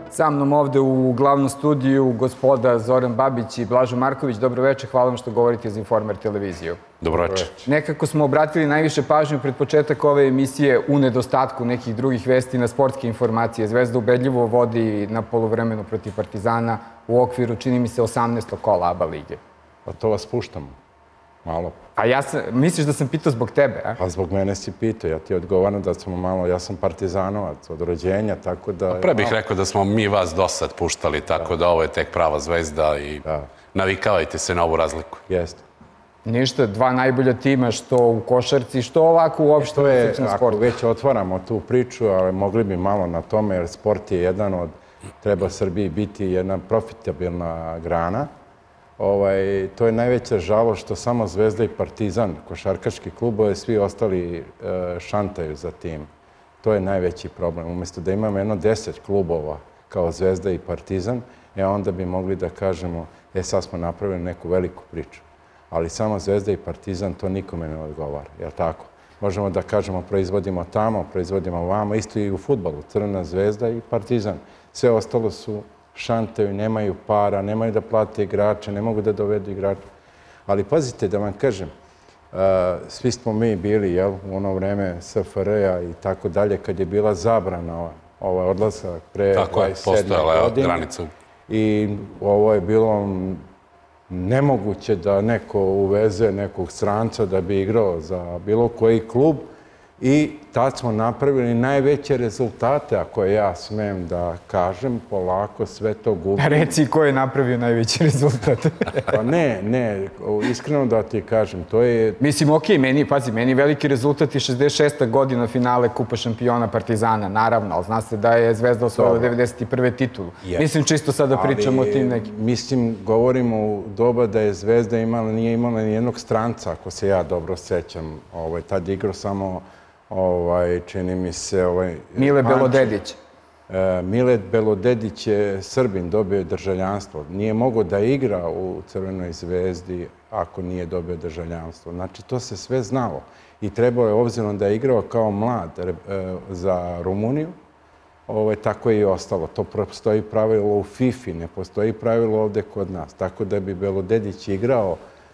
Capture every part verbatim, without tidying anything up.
Sa mnom ovde u glavnom studiju gospoda Zoran Babić i Blažo Marković. Dobro večer, hvala vam što govorite za Informer televiziju. Dobro večer. Nekako smo obratili najviše pažnju pred početak ove emisije u nedostatku nekih drugih vesti na sportske informacije. Zvezda ubedljivo vodi na poluvremenu protiv Partizana u okviru, čini mi se, osamnaestog kola ABA lige. Pa to vas puštamo. Malo. A ja sam, misliš da sam pitao zbog tebe, a? Pa zbog mene si pitao, ja ti odgovaram da smo malo, ja sam partizanovac od rođenja, tako da... Pre bih rekao da smo mi vas dosad puštali, tako da ovo je tek prava Zvezda i navikavajte se na ovu razliku. Jeste. Ništa, dva najbolja tima, što u košarci, što ovako uopšte u srpskom sportu. Ako već otvaramo tu priču, ali mogli bi malo na tome, jer sport je jedan od, treba Srbiji biti jedna profitabilna grana. To je najveća žalost što samo Zvezda i Partizan, košarkaški klubove, svi ostali šantaju za tim. To je najveći problem. Umjesto da imamo jedno deset klubova kao Zvezda i Partizan, e onda bi mogli da kažemo, e sad smo napravili neku veliku priču. Ali samo Zvezda i Partizan to nikome ne odgovara, jel tako? Možemo da kažemo proizvodimo tamo, proizvodimo vamo, isto i u fudbalu, Crvena Zvezda i Partizan. Sve ostalo su šantaju, nemaju para, nemaju da plate igrače, ne mogu da dovedu igrače. Ali pazite da vam kažem, svi smo mi bili u ono vreme S F R A i tako dalje, kad je bila zabrana ovaj odlazak pre dvadeset sedme godine. I ovo je bilo nemoguće da neko uveze nekog stranca da bi igrao za bilo koji klub. I tad smo napravili najveće rezultate, ako ja smem da kažem, polako sve to gubi. Reci ko je napravio najveći rezultat. Pa ne, ne, iskreno da ti kažem, to je... Mislim, okej, meni, pazi, meni veliki rezultat je šezdeset šesta godina finale Kupa šampiona Partizana, naravno, ali zna se da je Zvezda osvojila devedeset prve titulu. Mislim, čisto sad da pričamo o tim nekim... Mislim, govorimo u doba da je Zvezda imala, nije imala ni jednog stranca, ako se ja dobro sećam. Tad je igrao samo... čini mi se... Mile Belodedić. Mile Belodedić je Srbin, dobio je državljanstvo. Nije mogao da igra u Crvenoj Zvezdi ako nije dobio državljanstvo. Znači, to se sve znalo. I trebao je, obzirom da je igrao kao mlad za Rumuniju, tako je i ostalo. To postoji pravilo u FIFA, ne postoji pravilo ovde kod nas. Tako da bi Belodedić igrao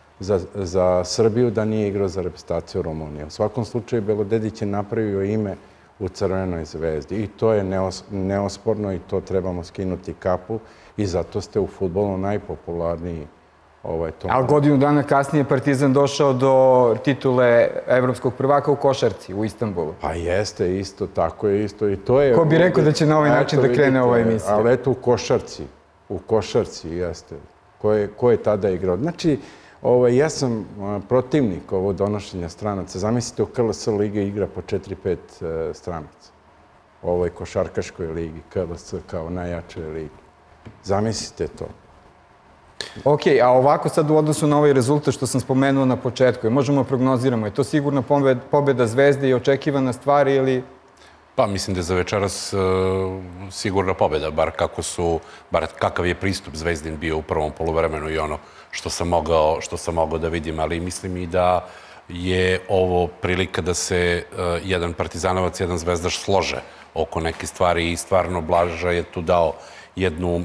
za Srbiju da nije igrao za reprezentaciju Rumunije. U svakom slučaju, Belodedić je napravio ime u Crvenoj Zvezdi i to je neosporno i to trebamo skinuti kapu i zato ste u fudbalu najpopularniji. Ali godinu dana kasnije Partizan došao do titule evropskog prvaka u košarci u Istanbulu. Pa jeste, isto, tako je isto. Ko bi rekao da će na ovaj način da krene ova emisija? Ali eto u košarci, u košarci jeste. Ko je tada igrao? Znači, ja sam protivnik ovo donošenja stranaca. Zamislite, u K L S ligi igra po četiri pet stranaca. U ovoj košarkaškoj ligi, K L S kao najjačoj ligi. Zamislite to. Ok, a ovako sad u odnosu na ovaj rezultat što sam spomenuo na početku, možemo prognoziramo, je to sigurna pobeda Zvezde i očekivana stvar ili... Pa mislim da je za večeras sigurna pobjeda, bar kako su, bar kakav je pristup Zvezdin bio u prvom poluvremenu i ono što sam mogao, što sam mogao da vidim, ali mislim i da je ovo prilika da se jedan Partizanovac, jedan Zvezdaš slože oko neke stvari i stvarno Blaža je tu dao jednu,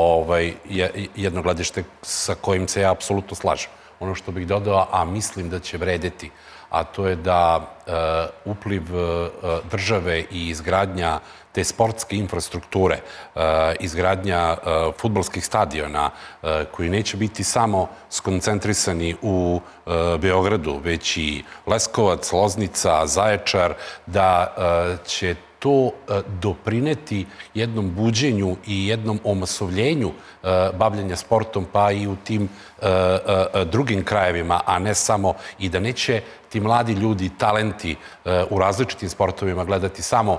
jedno gledište sa kojim se ja apsolutno slažem. Ono što bih dodao, a mislim da će vredeti, a to je da upliv države i izgradnja te sportske infrastrukture, izgradnja fudbalskih stadiona koji neće biti samo skoncentrisani u Beogradu, već i Leskovac, Loznica, Zaječar, da će to doprineti jednom buđenju i jednom omasovljenju bavljenja sportom, pa i u tim drugim krajevima, a ne samo i da neće ti mladi ljudi, talenti u različitim sportovima gledati samo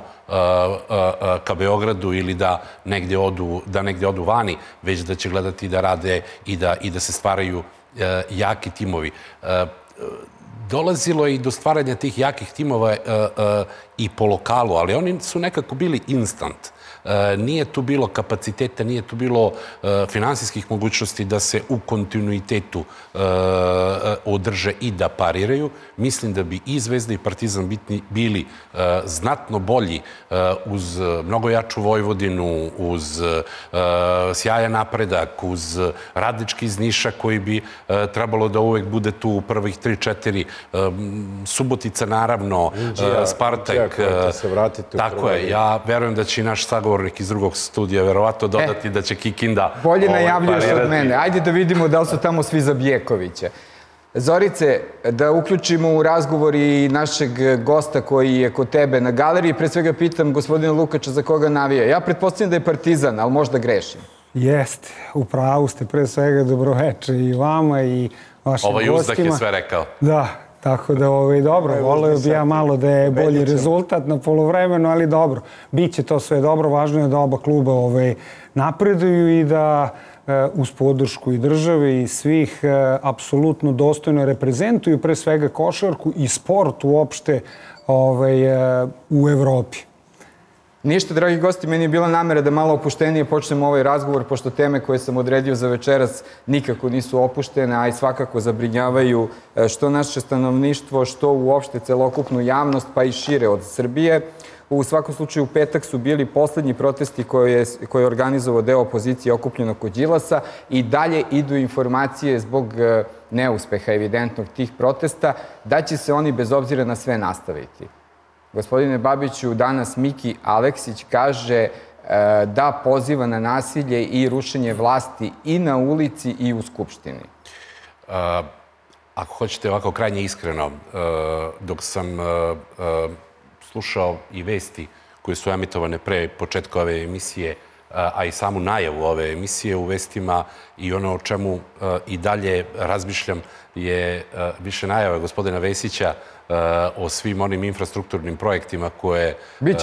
ka Beogradu ili da negde odu vani, već da će gledati da rade i da se stvaraju jaki timovi. Dolazilo je i do stvaranja tih jakih timova i po lokalu, ali oni su nekako bili instant. nije tu bilo kapaciteta, nije tu bilo finansijskih mogućnosti da se u kontinuitetu održe i da pariraju. Mislim da bi i Zvezda i Partizan bili znatno bolji uz mnogo jaču Vojvodinu, uz sjajan napredak, uz Radnički iz Niša koji bi trebalo da uvek bude tu u prvih tri četiri, Subotica naravno, Spartak. Tako je, ja verujem da će i naš sagovornik iz drugog studija verovatno dodati da će Kikinda... Bolje najavljuješ od mene. Ajde da vidimo da li su tamo svi za Bijekovića. Zorice, da uključimo u razgovor i našeg gosta koji je kod tebe na galeriji. Pre svega pitam gospodina Lukača za koga navija. Ja pretpostavljam da je Partizan, ali možda grešim. Jeste, u pravu ste, pre svega dobroveče i vama i vašim gostima. Ovaj uzdak je sve rekao. Da, tako da ovo je dobro. Voleo bi ja malo da je bolji rezultat na polovremenu, ali dobro. Biće to sve dobro, važno je da oba kluba napreduju i da uz podršku i države i svih apsolutno dostojno reprezentuju pre svega košarku i sport uopšte u Evropi. Ništa, dragi gosti, meni je bila namera da malo opuštenije počnemo ovaj razgovor, pošto teme koje sam odredio za večeras nikako nisu opuštene, a i svakako zabrinjavaju što naše stanovništvo, što uopšte celokupnu javnost, pa i šire od Srbije. U svakom slučaju, u petak su bili poslednji protesti koje je organizovao deo opozicije okupljeno kod Đilasa i dalje idu informacije zbog neuspeha evidentnog tih protesta, da će se oni bez obzira na sve nastaviti. Gospodine Babiću, danas Miki Aleksić kaže da poziva na nasilje i rušenje vlasti i na ulici i u Skupštini. Ako hoćete ovako krajnje iskreno, dok sam slušao i vesti koje su emitovane pre početka ove emisije, a i samu najavu ove emisije u vestima i ono o čemu i dalje razmišljam je više najava gospodina Vesića o svim onim infrastrukturnim projektima koje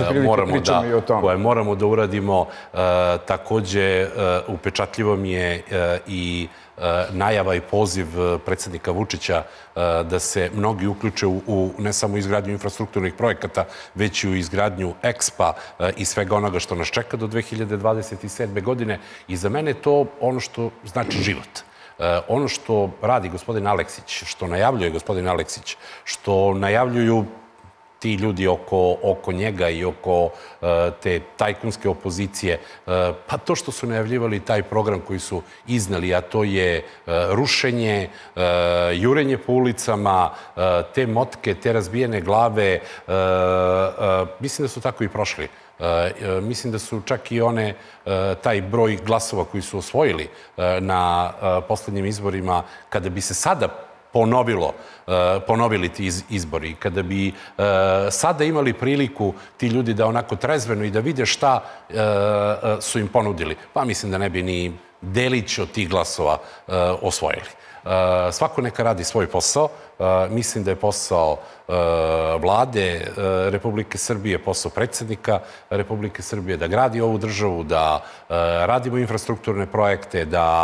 moramo da uradimo. Takođe, upečatljivo mi je i najava i poziv predsjednika Vučića da se mnogi uključe u ne samo izgradnju infrastrukturnih projekata, već i u izgradnju EKSPA i svega onoga što nas čeka do dve hiljade dvadeset sedme. godine. I za mene je to ono što znači život. Ono što radi gospodin Aleksić, što najavljuje gospodin Aleksić, što najavljuju ti ljudi oko njega i oko te tajkunske opozicije, pa to što su najavljivali taj program koji su iznali, a to je rušenje, jurenje po ulicama, te motke, te razbijene glave, mislim da su tako i prošli. Mislim da su čak i one, taj broj glasova koji su osvojili na poslednjim izborima, kada bi se sada ponovilo, ponovili ti izbori, kada bi sada imali priliku ti ljudi da onako trezveno i da vide šta su im ponudili, pa mislim da ne bi ni delić od tih glasova osvojili. Svako neka radi svoj posao. Mislim da je posao vlade Republike Srbije, posao predsjednika Republike Srbije da gradi ovu državu, da radimo infrastrukturne projekte, da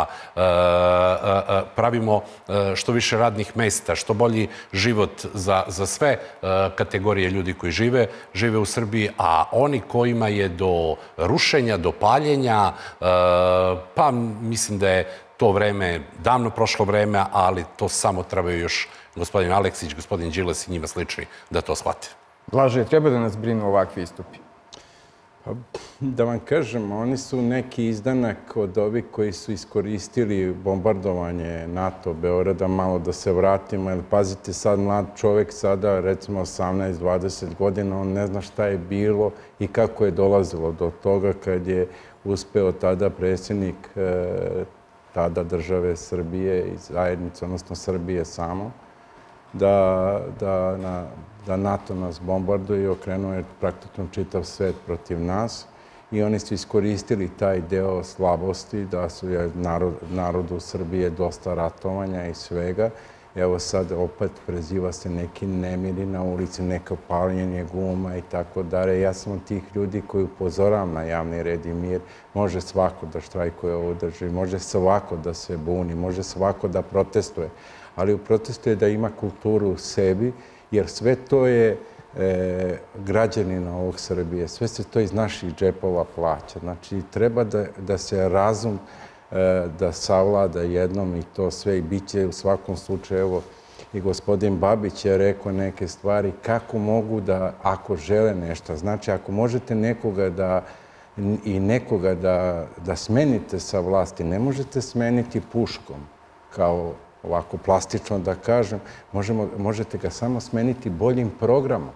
pravimo što više radnih mesta, što bolji život za sve kategorije ljudi koji žive, žive u Srbiji, a oni kojima je do rušenja, do paljenja, pa mislim da je to vreme, davno prošlo vreme, ali to samo trebaju još gospodin Aleksić, gospodin Đilas i njima slični da to shvate. Blažej, treba da nas brinu ovakvi istupi? Da vam kažem, oni su neki izdanak od ovih koji su iskoristili bombardovanje NATO Beograda, malo da se vratimo, jer pazite sad mlad čovek sada, recimo osamnaest dvadeset godina, on ne zna šta je bilo i kako je dolazilo do toga kad je uspeo tada predsjednik tada države Srbije i zajednice, odnosno Srbije samo, da NATO nas bombarduje i okrenuo je praktično čitav svet protiv nas i oni su iskoristili taj deo slabosti da su narodu Srbije dosta ratovanja i svega. Evo sad opet preziva se neki nemiri na ulici, neko paljenje guma i tako dalje. Ja sam od tih ljudi koji upozoram na javni red i mir. Može svako da štrajkuje ovu državu, može svako da se buni, može svako da protestuje. Ali u protestu je da ima kulturu u sebi, jer sve to je građanina ovog Srbije. Sve se to iz naših džepova plaća. Znači, treba da se razum da savlada jednom i to sve i bit će u svakom slučaju. Evo, i gospodin Babić je rekao neke stvari kako mogu da, ako žele nešto. Znači, ako možete nekoga da i nekoga da smenite sa vlasti, ne možete smeniti puškom, kao ovako plastično da kažem, možete ga samo smeniti boljim programom.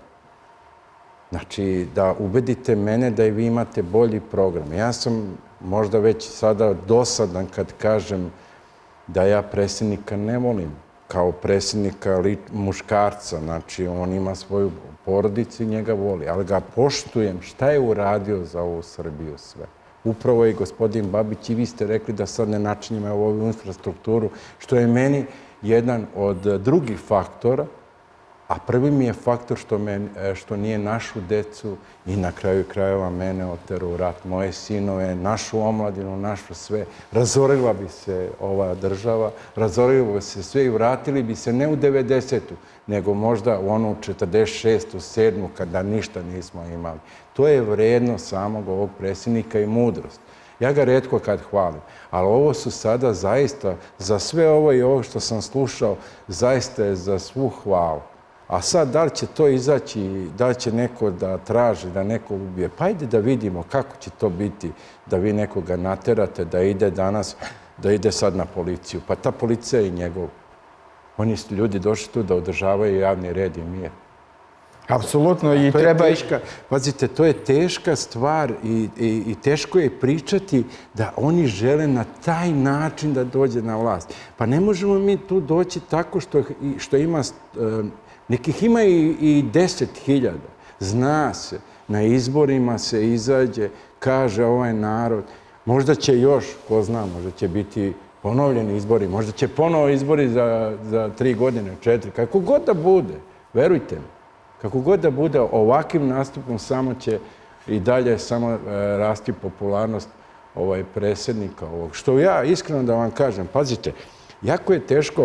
Znači, da ubedite mene da i vi imate bolji program. Ja sam možda već sada dosadan kad kažem da ja predsjednika ne volim kao predsjednika muškarca. Znači, on ima svoju porodicu i njega voli, ali ga poštujem. Šta je uradio za ovu Srbiju sve? Upravo je gospodin Babić i vi ste rekli da sad ne načinjemo ovu infrastrukturu, što je meni jedan od drugih faktora, a prvi mi je faktor što nije našu decu i na kraju krajeva mene oterao u rat, moje sinove, našu omladinu, našu sve. Razorila bi se ova država, razorila bi se sve i vratili bi se ne u devedesetu, nego možda u onu četrdeset šestu, sedmu, kada ništa nismo imali. To je vredno samog ovog predsjednika i mudrost. Ja ga retko kad hvalim, ali ovo su sada zaista, za sve ovo i ovo što sam slušao, zaista je za svu hvalu. A sad, da li će to izaći, da li će neko da traži, da neko ubije? Pa ajde da vidimo kako će to biti, da vi nekoga naterate, da ide danas, da ide sad na policiju. Pa ta policija je njegov. Oni su ljudi došli tu da održavaju javni red i mir. Apsolutno i treba... Pazite, to je teška stvar i teško je pričati da oni žele na taj način da dođe na vlast. Pa ne možemo mi tu doći tako što ima... Nekih ima i deset hiljada. Zna se, na izborima se izađe, kaže ovaj narod, možda će još, ko zna, možda će biti ponovljeni izbori, možda će ponovo izbori za tri godine, četiri, kako god da bude, verujte mi, kako god da bude, ovakvim nastupom samo će i dalje samo rasti popularnost predsjednika ovog. Što ja iskreno da vam kažem, pazite, jako je teško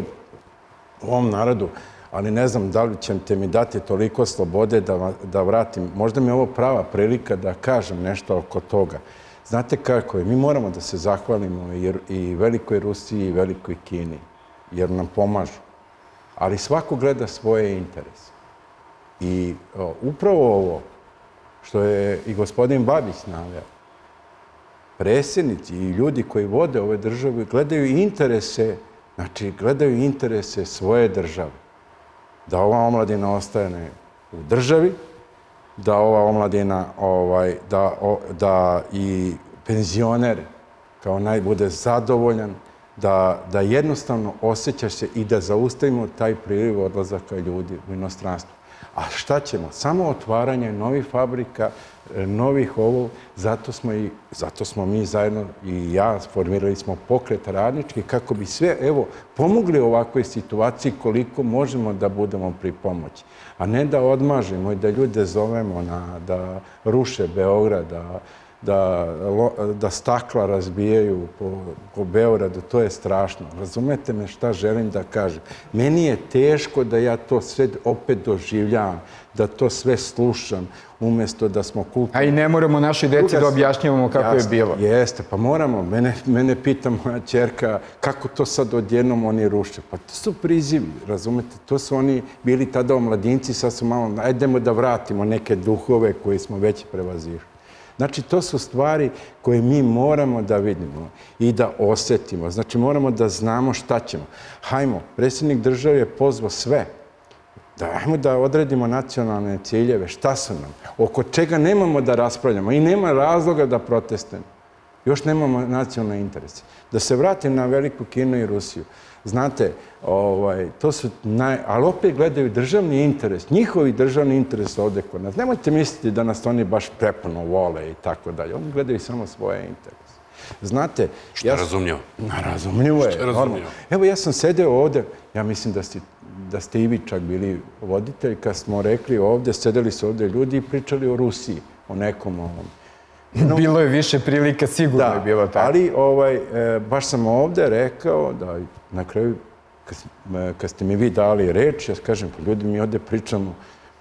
u ovom narodu, ali ne znam da li ćete mi dati toliko slobode da vratim. Možda mi je ovo prava prilika da kažem nešto oko toga. Znate kako je? Mi moramo da se zahvalimo i Velikoj Rusiji i Velikoj Kini, jer nam pomažu. Ali svako gleda svoje interese. I upravo ovo što je i gospodin Babić naveo, predsjednici i ljudi koji vode ove države gledaju interese, znači gledaju interese svoje države. Da ova omladina ostane u državi, da ova omladina, da i penzioner kao naj bude zadovoljan, da jednostavno osjeća se i da zaustavimo taj priliv odlazaka ljudi u inostranstvo. A šta ćemo? Samo otvaranje novih fabrika, novih ovog, zato smo mi zajedno i ja formirali smo pokret radnički kako bi sve, evo, pomogli ovakvoj situaciji koliko možemo da budemo pri pomoći. A ne da odmažemo i da ljude zovemo da ruše Beograd, da stakla razbijaju po Beogradu, to je strašno. Razumete me šta želim da kažem? Meni je teško da ja to sve opet doživljavam, da to sve slušam, umjesto da smo kulturni. A i ne moramo našoj deci da objašnjavamo kako je bilo. Jeste, pa moramo. Mene pita moja ćerka kako to sad odjednom oni ruše. Pa to su prizivi, razumete? To su oni bili tada omladinci, sad su malo, ajdemo da vratimo neke duhove koje smo već prevazišli. Znači, to su stvari koje mi moramo da vidimo i da osjetimo. Znači, moramo da znamo šta ćemo. Hajmo, predsjednik države je pozvao sve. Hajmo da odredimo nacionalne ciljeve. Šta su nam? Oko čega nemamo da raspravljamo i nema razloga da protestujemo. Još nemamo nacionalne interese. Da se vratim na Veliku Kinu i Rusiju. Znate, to su naj... Ali opet gledaju državni interes, njihovi državni interes ovdje kod nas. Nemojte misliti da nas oni baš prepuno vole i tako dalje. Oni gledaju samo svoje interese. Znate... Što je razumljivo. Razumljivo je. Evo, ja sam sedeo ovdje, ja mislim da ste i vi čak bili voditelj, kad smo rekli ovdje, sedeli su ovdje ljudi i pričali o Rusiji, o nekom ovom. Bilo je više prilika, sigurno je bilo tako. Ali baš sam ovdje rekao da na kraju, kad ste mi vi dali reč, ja kažem, pa ljudi mi ovdje pričamo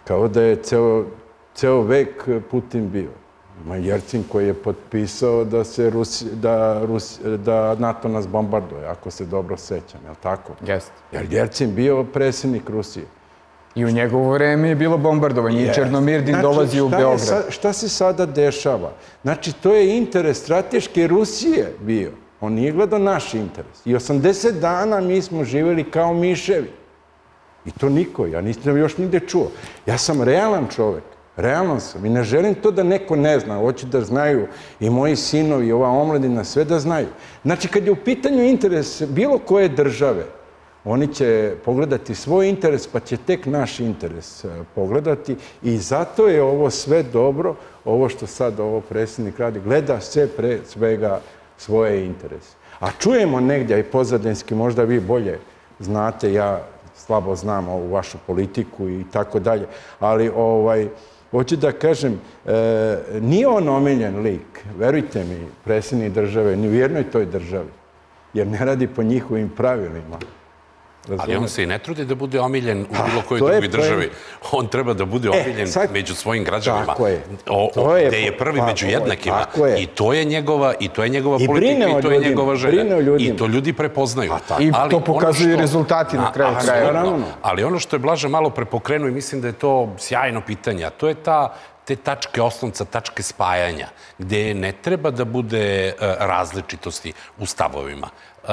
kao da je ceo, ceo vek Putin bio. Ima Jercin koji je potpisao da, se Rusi, da, Rusi, da NATO nas bombarduje, ako se dobro sećam, je li tako? Jeste. Jer Jercin bio predsjednik Rusije. I u njegovo vreme je bilo bombardovanje i Černomirdin znači, dolazi u Beograd. Sa, šta se sada dešava? Znači, to je interes strateške Rusije bio. On nije gledao naš interes. I osamdeset dana mi smo živjeli kao miševi. I to niko, ja nisam još nigde čuo. Ja sam realan čovek. Realan sam. I ne želim to da neko ne zna. Hoću da znaju i moji sinovi, i ova omladina, sve da znaju. Znači, kad je u pitanju interes bilo koje države, oni će pogledati svoj interes, pa će tek naš interes pogledati. I zato je ovo sve dobro, ovo što sad ovo predsjednik radi, gleda sve pre svega svoje interese. A čujemo negdje i pozadinski, možda vi bolje znate, ja slabo znam ovu vašu politiku i tako dalje, ali ovaj, hoću da kažem, e, nije on omiljen lik, verujte mi, predsjednik države, ni u jednoj toj državi, jer ne radi po njihovim pravilima. Ali on se i ne trudi da bude omiljen u bilo kojoj drugoj državi. On treba da bude omiljen među svojim građanima. Tako je. Gde je prvi među jednakima. I to je njegova politika i to je njegova želja. I to ljudi prepoznaju. I to pokazuju rezultati na kraju kraja. Ali ono što je Blaža malo prepokrenuo i mislim da je to sjajno pitanje, a to je ta te tačke oslonca, tačke spajanja, gde ne treba da bude različitosti u stavovima.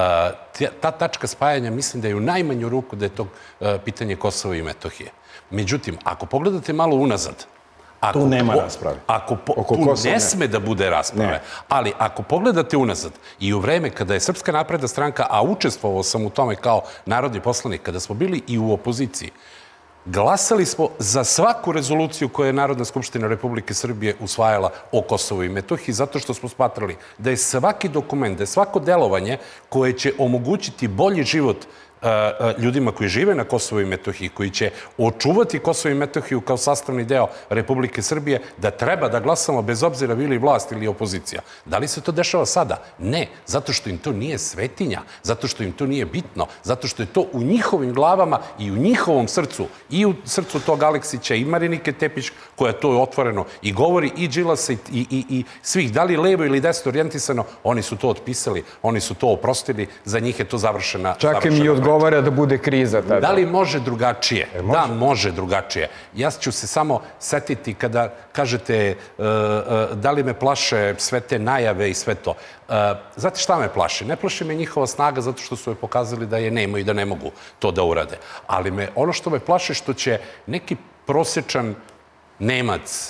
Ta tačka spajanja mislim da je u najmanju ruku da je to pitanje Kosova i Metohije. Međutim, ako pogledate malo unazad, tu nema rasprave. Tu ne sme da bude rasprave, ali ako pogledate unazad i u vreme kada je Srpska napredna stranka, a učestvovao sam u tome kao narodni poslanik, kada smo bili i u opoziciji, glasali smo za svaku rezoluciju koju je Narodna skupština Republike Srbije usvajala o Kosovu i Metohiji, zato što smo smatrali da je svaki dokument, da je svako delovanje koje će omogućiti bolji život ljudima koji žive na Kosovu i Metohiji, koji će očuvati Kosovo i Metohiju kao sastavni deo Republike Srbije, da treba da glasamo bez obzira bili vlast ili opozicija. Da li se to dešava sada? Ne, zato što im to nije svetinja, zato što im to nije bitno, zato što je to u njihovim glavama i u njihovom srcu, i u srcu tog Aleksića i Marinike Tepić, koja to otvoreno i govori, i Đilasa i svih, da li levo ili desno orijentisano, oni su to otpisali, oni su to oprostili, za njih je to završena. Čak im i odgovara da bude kriza tada. Da li može drugačije? Da, može drugačije. Ja ću se samo setiti kada kažete da li me plaše sve te najave i sve to. Znate šta me plaši? Ne plaši me njihova snaga zato što su je pokazali da je nema i da ne mogu to da urade. Ali me, ono što me plaši što će neki prosječan Nemac,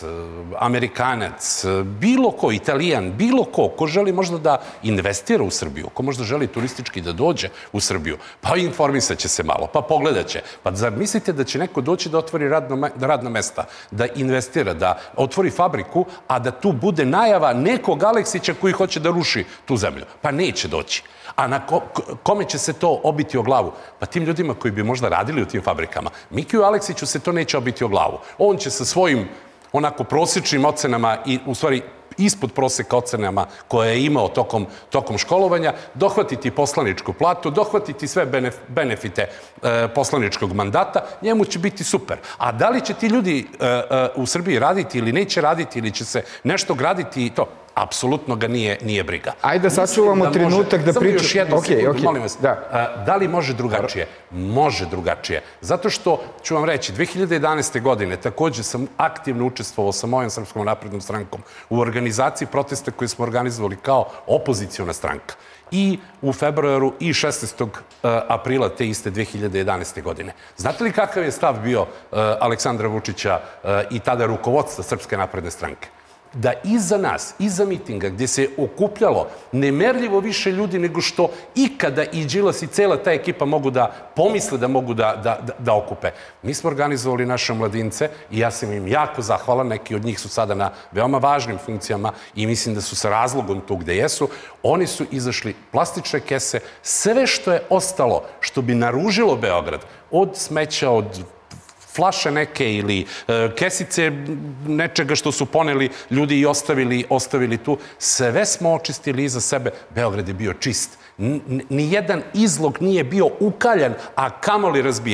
Amerikanac, bilo ko, Italijan, bilo ko, ko želi možda da investira u Srbiju, ko možda želi turistički da dođe u Srbiju, pa informisat će se malo, pa pogledat će. Pa zar mislite da će neko doći da otvori radna mesta, da investira, da otvori fabriku, a da tu bude najava nekog Aleksića koji hoće da ruši tu zemlju? Pa neće doći. A na kome će se to obiti o glavu? Pa tim ljudima koji bi možda radili u tim fabrikama. Mikiju Aleksiću se to neće obiti o glavu. On će sa svojim onako prosječnim ocenama i u stvari ispod proseka ocenama koje je imao tokom školovanja, dohvatiti poslaničku platu, dohvatiti sve benefite poslaničkog mandata, njemu će biti super. A da li će ti ljudi u Srbiji raditi ili neće raditi ili će se nešto graditi i to? Apsolutno ga nije briga. Ajde da sačuvamo trenutak da pričamo. Samo još jednu sekundu, molim vas. Da li može drugačije? Može drugačije. Zato što, ću vam reći, dve hiljade jedanaeste. godine također sam aktivno učestvovao sa mojom Srpskom naprednom strankom u organizaciji protesta koje smo organizovali kao opozicijona stranka. I u februaru i šesnaestog aprila te iste dve hiljade jedanaeste. godine. Znate li kakav je stav bio Aleksandra Vučića i tada rukovodstva Srpske napredne stranke? Da iza nas, iza mitinga, gdje se okupljalo nemerljivo više ljudi nego što ikada i Đilas i cela ta ekipa mogu da pomisle da mogu da okupe. Mi smo organizovali naše mladince i ja sam im jako zahvalan, neki od njih su sada na veoma važnim funkcijama i mislim da su sa razlogom tu gde jesu. Oni su izašli plastične kese, sve što je ostalo, što bi naružilo Beograd, od smeća, od flaše neke ili kesice nečega što su poneli ljudi i ostavili tu. Sve smo očistili iza sebe. Beograd je bio čist. Nijedan izlog nije bio ukaljan, a kamoli razbijen.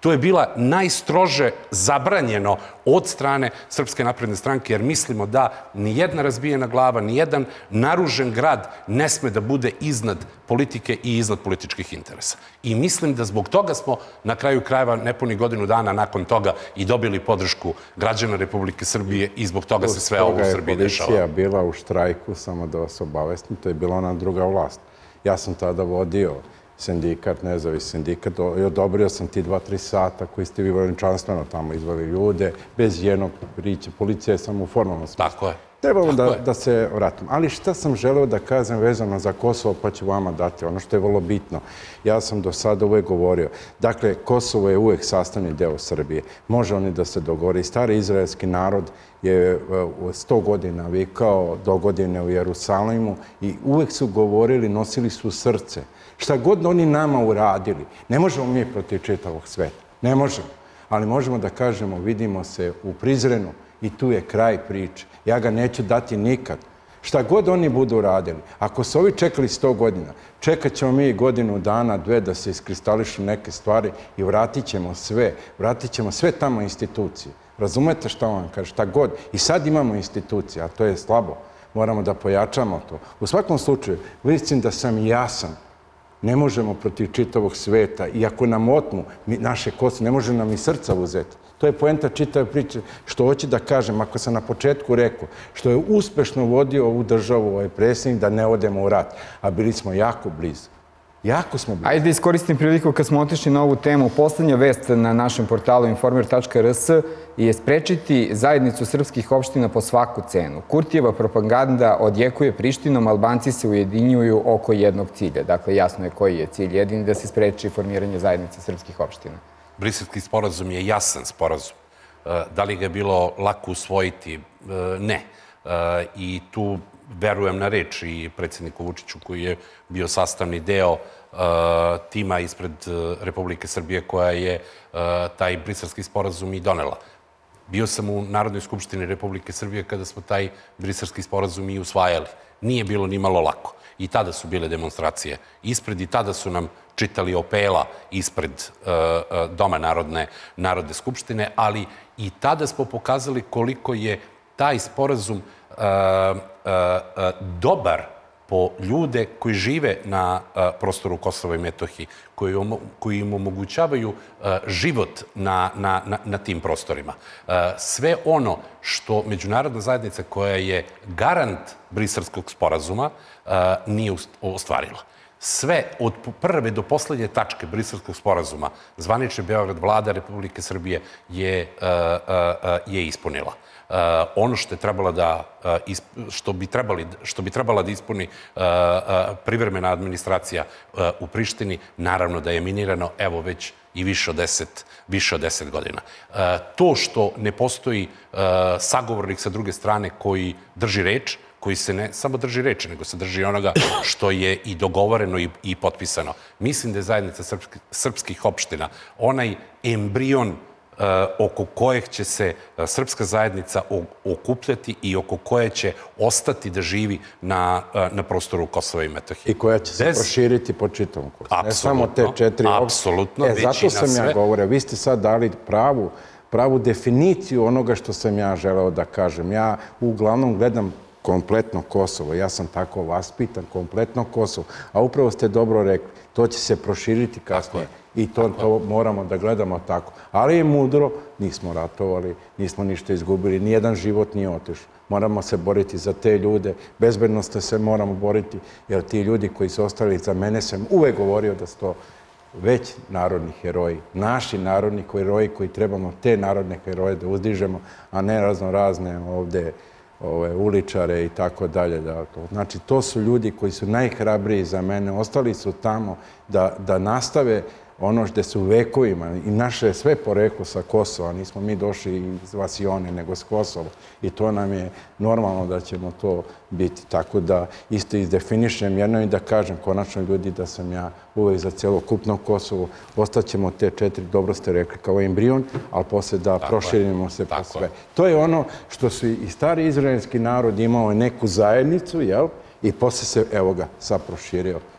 To je bila najstrože zabranjeno od strane Srpske napredne stranke, jer mislimo da nijedna razbijena glava, nijedan naružen grad ne sme da bude iznad politike i iznad političkih interesa. I mislim da zbog toga smo na kraju krajeva nepuni godinu dana nakon toga i dobili podršku građana Republike Srbije i zbog toga se sve ovo u Srbiji dešava. Policija bila u štrajku, samo da vas obavestim, to je bila ona druga vlast. Ja sam tada vodio sindikat, nezavisni sindikat, i odobrio sam ti dva, tri sata koji ste vi veličanstveno tamo izvali ljude, bez jednog priče. Policija je samo u formalnom smislu. Tako je. Trebamo da se vratim. Ali šta sam želeo da kažem vezano za Kosovo, pa ću vama dati ono što je vrlo bitno. Ja sam do sada uvek govorio. Dakle, Kosovo je uvek sastavni deo Srbije. Može oni da se dogovori. Stari izraelski narod je sto godina vikao, do godine u Jerusalimu i uvek su govorili, nosili su srce. Šta god oni nama uradili, ne možemo mi protiv čitavog sveta. Ne možemo. Ali možemo da kažemo, vidimo se u Prizrenu i tu je kraj priče. Ja ga neću dati nikad. Šta god oni budu radili. Ako su ovi čekali sto godina, čekat ćemo mi godinu dana, dve da se iskristališu neke stvari i vratit ćemo sve. Vratit ćemo sve tamo institucije. Razumete šta vam kaže? Šta god. I sad imamo institucije, a to je slabo. Moramo da pojačamo to. U svakom slučaju, mislim da sam jasan. Ne možemo protiv čitavog sveta. I ako nam otmu naše Kosovo, ne može nam i srca uzeti. To je poenta čitave priče. Što hoću da kažem, ako sam na početku rekao, što je uspešno vodio ovu državu, ovaj predsjednik, da ne odemo u rat. A bili smo jako blizu. Jako smo blizu. Ajde da iskoristim priliku kad smo otišli na ovu temu. Poslednja vest na našem portalu informer tačka r s je sprečiti zajednicu srpskih opština po svaku cenu. Kurtijeva propaganda odjekuje Prištinom, Albanci se ujedinjuju oko jednog cilja. Dakle, jasno je koji je cilj. Jedini da se spreči formiranje zajednice srpskih opština. Briselski sporazum je jasan sporazum. Da li ga je bilo lako usvojiti? Ne. I tu verujem na reč i predsjedniku Vučiću koji je bio sastavni deo tima ispred Republike Srbije koja je taj briselski sporazum i donela. Bio sam u Narodnoj skupštini Republike Srbije kada smo taj briselski sporazum i usvajali. Nije bilo ni malo lako. I tada su bile demonstracije ispred i tada su nam čitali opela ispred Doma Narodne skupštine, ali i tada smo pokazali koliko je taj sporazum dobar po ljude koji žive na prostoru Kosova i Metohije, koji im omogućavaju život na tim prostorima. Sve ono što međunarodna zajednica koja je garant briselskog sporazuma nije ostvarila. Sve od prve do poslednje tačke briselskog sporazuma zvanični Beograd, vlada Republike Srbije je ispunila. Ono što je trebala da, što bi trebali, što bi trebala da ispuni privremena administracija u Prištini, naravno da je minirano, evo već i više od deset, više od deset godina. To što ne postoji sagovornik sa druge strane koji drži reč, koji se ne samo drži reči, nego se drži onoga što je i dogovoreno i potpisano. Mislim da je zajednica srpskih opština onaj embrion oko kojeg će se srpska zajednica okupljati i oko koje će ostati da živi na prostoru Kosova i Metohije. I koja će se proširiti po čitavom Kosovu. Ne samo te četiri opštine. Apsolutno. Zato sam ja govorio. Vi ste sad dali pravu pravu definiciju onoga što sam ja želeo da kažem. Ja uglavnom gledam kompletno Kosovo. Ja sam tako vaspitan, kompletno Kosovo. A upravo ste dobro rekli, to će se proširiti kasnije. I to moramo da gledamo tako. Ali je mudro, nismo ratovali, nismo ništa izgubili, nijedan život nije otišao. Moramo se boriti za te ljude, bezbednostno se moramo boriti, jer ti ljudi koji su ostali za mene, sam uvek govorio da su to već narodni heroji, naši narodni heroji koji trebamo te narodne heroje da uzdižemo, a ne razno razne ovde uličare i tako dalje. Znači, to su ljudi koji su najhrabriji za mene. Ostali su tamo da nastave ono što su vekovima i naše sve poreklo sa Kosova. Nismo mi došli iz Vasione, nego s Kosova. I to nam je normalno da ćemo to biti. Tako da isto izdefinišem jedno i da kažem konačno ljudi da sam ja uvek za celokupno Kosovo. Ostaćemo te četiri, dobro ste rekli, kao embrion, ali posle da proširimo se po sve. To je ono što su i stari izraelski narod imao neku zajednicu, jel? I posle se, evo ga, sad proširio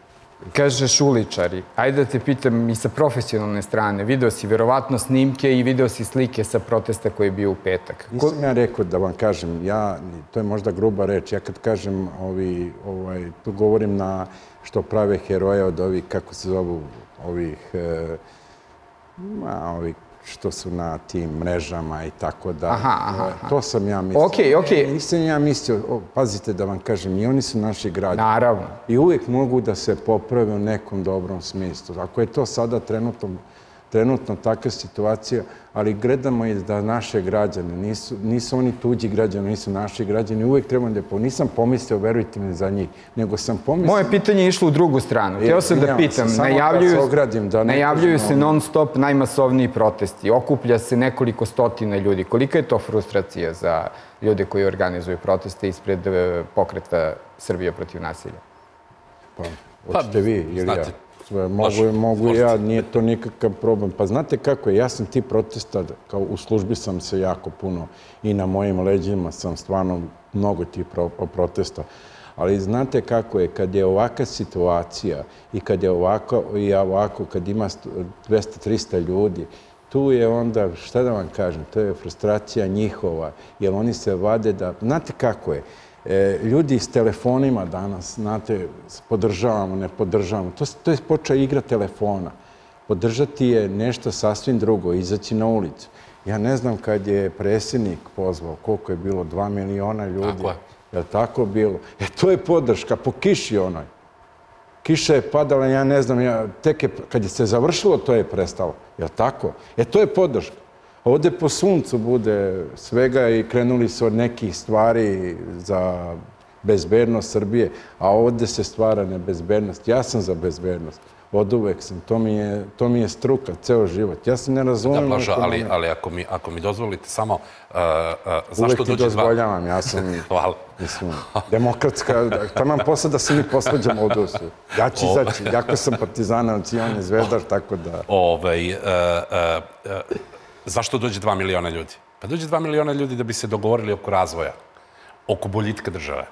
Kaže Šuličari, ajde da te pitam i sa profesionalne strane, video si verovatno snimke i video si slike sa protesta koji je bio u petak. Nisam ja rekao da vam kažem, ja, to je možda gruba reč, ja kad kažem, ovi, ovaj, tu govorim na što prave heroje od ovih, kako se zovu, ovih, e, ma, ovih, što su na tim mrežama i tako da. Aha, aha, aha. To sam ja mislio. Okej, okej. Nisam ja mislio, o, pazite da vam kažem, i oni su naši građani. Naravno. I uvijek mogu da se poprave u nekom dobrom smislu. Ako je to sada trenutno, trenutno takva situacija, ali gledamo i da naše građane, nisu, nisu oni tuđi građani, nisu naši građani, uvijek trebamo da po... Nisam pomislio, verujte mi, za njih, nego sam pomislio... Moje pitanje je išlo u drugu stranu. Htio sam da pitam, najavljuju, najavljuju se non stop najmasovniji protesti, okuplja se nekoliko stotina ljudi. Kolika je to frustracija za ljude koji organizuju proteste ispred pokreta Srbije protiv nasilja? Pa, hoćete vi ili ja? Mogu, mogu ja, nije to nikakav problem. Pa znate kako je, ja sam ti protesta, kao u službi sam se jako puno i na mojim leđima sam stvarno mnogo tih protesta. Ali znate kako je, kad je ovakva situacija i kad je ovako, i ovako, kad ima dvesta trista ljudi, tu je onda, šta da vam kažem, to je frustracija njihova, jer oni se vade da, znate kako je, ljudi s telefonima danas, znate, podržavamo, ne podržavamo. To, to je počeo igra telefona. Podržati je nešto sasvim drugo, izaći na ulicu. Ja ne znam kad je predsjednik pozvao, koliko je bilo, dva miliona ljudi. Tako je. Je li tako bilo? E, to je podrška, po kiši onoj. Kiša je padala, ja ne znam, ja, tek je, kad je se završilo, to je prestalo. Je li tako? E, to je podrška. Ovdje po suncu bude svega i krenuli su od nekih stvari za bezbednost Srbije, a ovdje se stvara nebezbednost. Ja sam za bezbednost. Od uvek sam. To mi je, to mi je struka, ceo život. Ja se ne razumijem... Da, Blaža, ali, ali ako, mi, ako mi dozvolite samo... Uh, uh, zašto uvek ti dođe dozvoljavam, dva... ja sam... Hvala. Mislim, demokratska... Taman posle da se mi posvađamo od usu. Ja ću izaći, jako sam partizanac i on je zvezdaš, tako da... Ovaj, uh, uh, uh, Zašto dođe dva miliona ljudi? Pa dođe dva miliona ljudi da bi se dogovorili oko razvoja, oko boljitka države,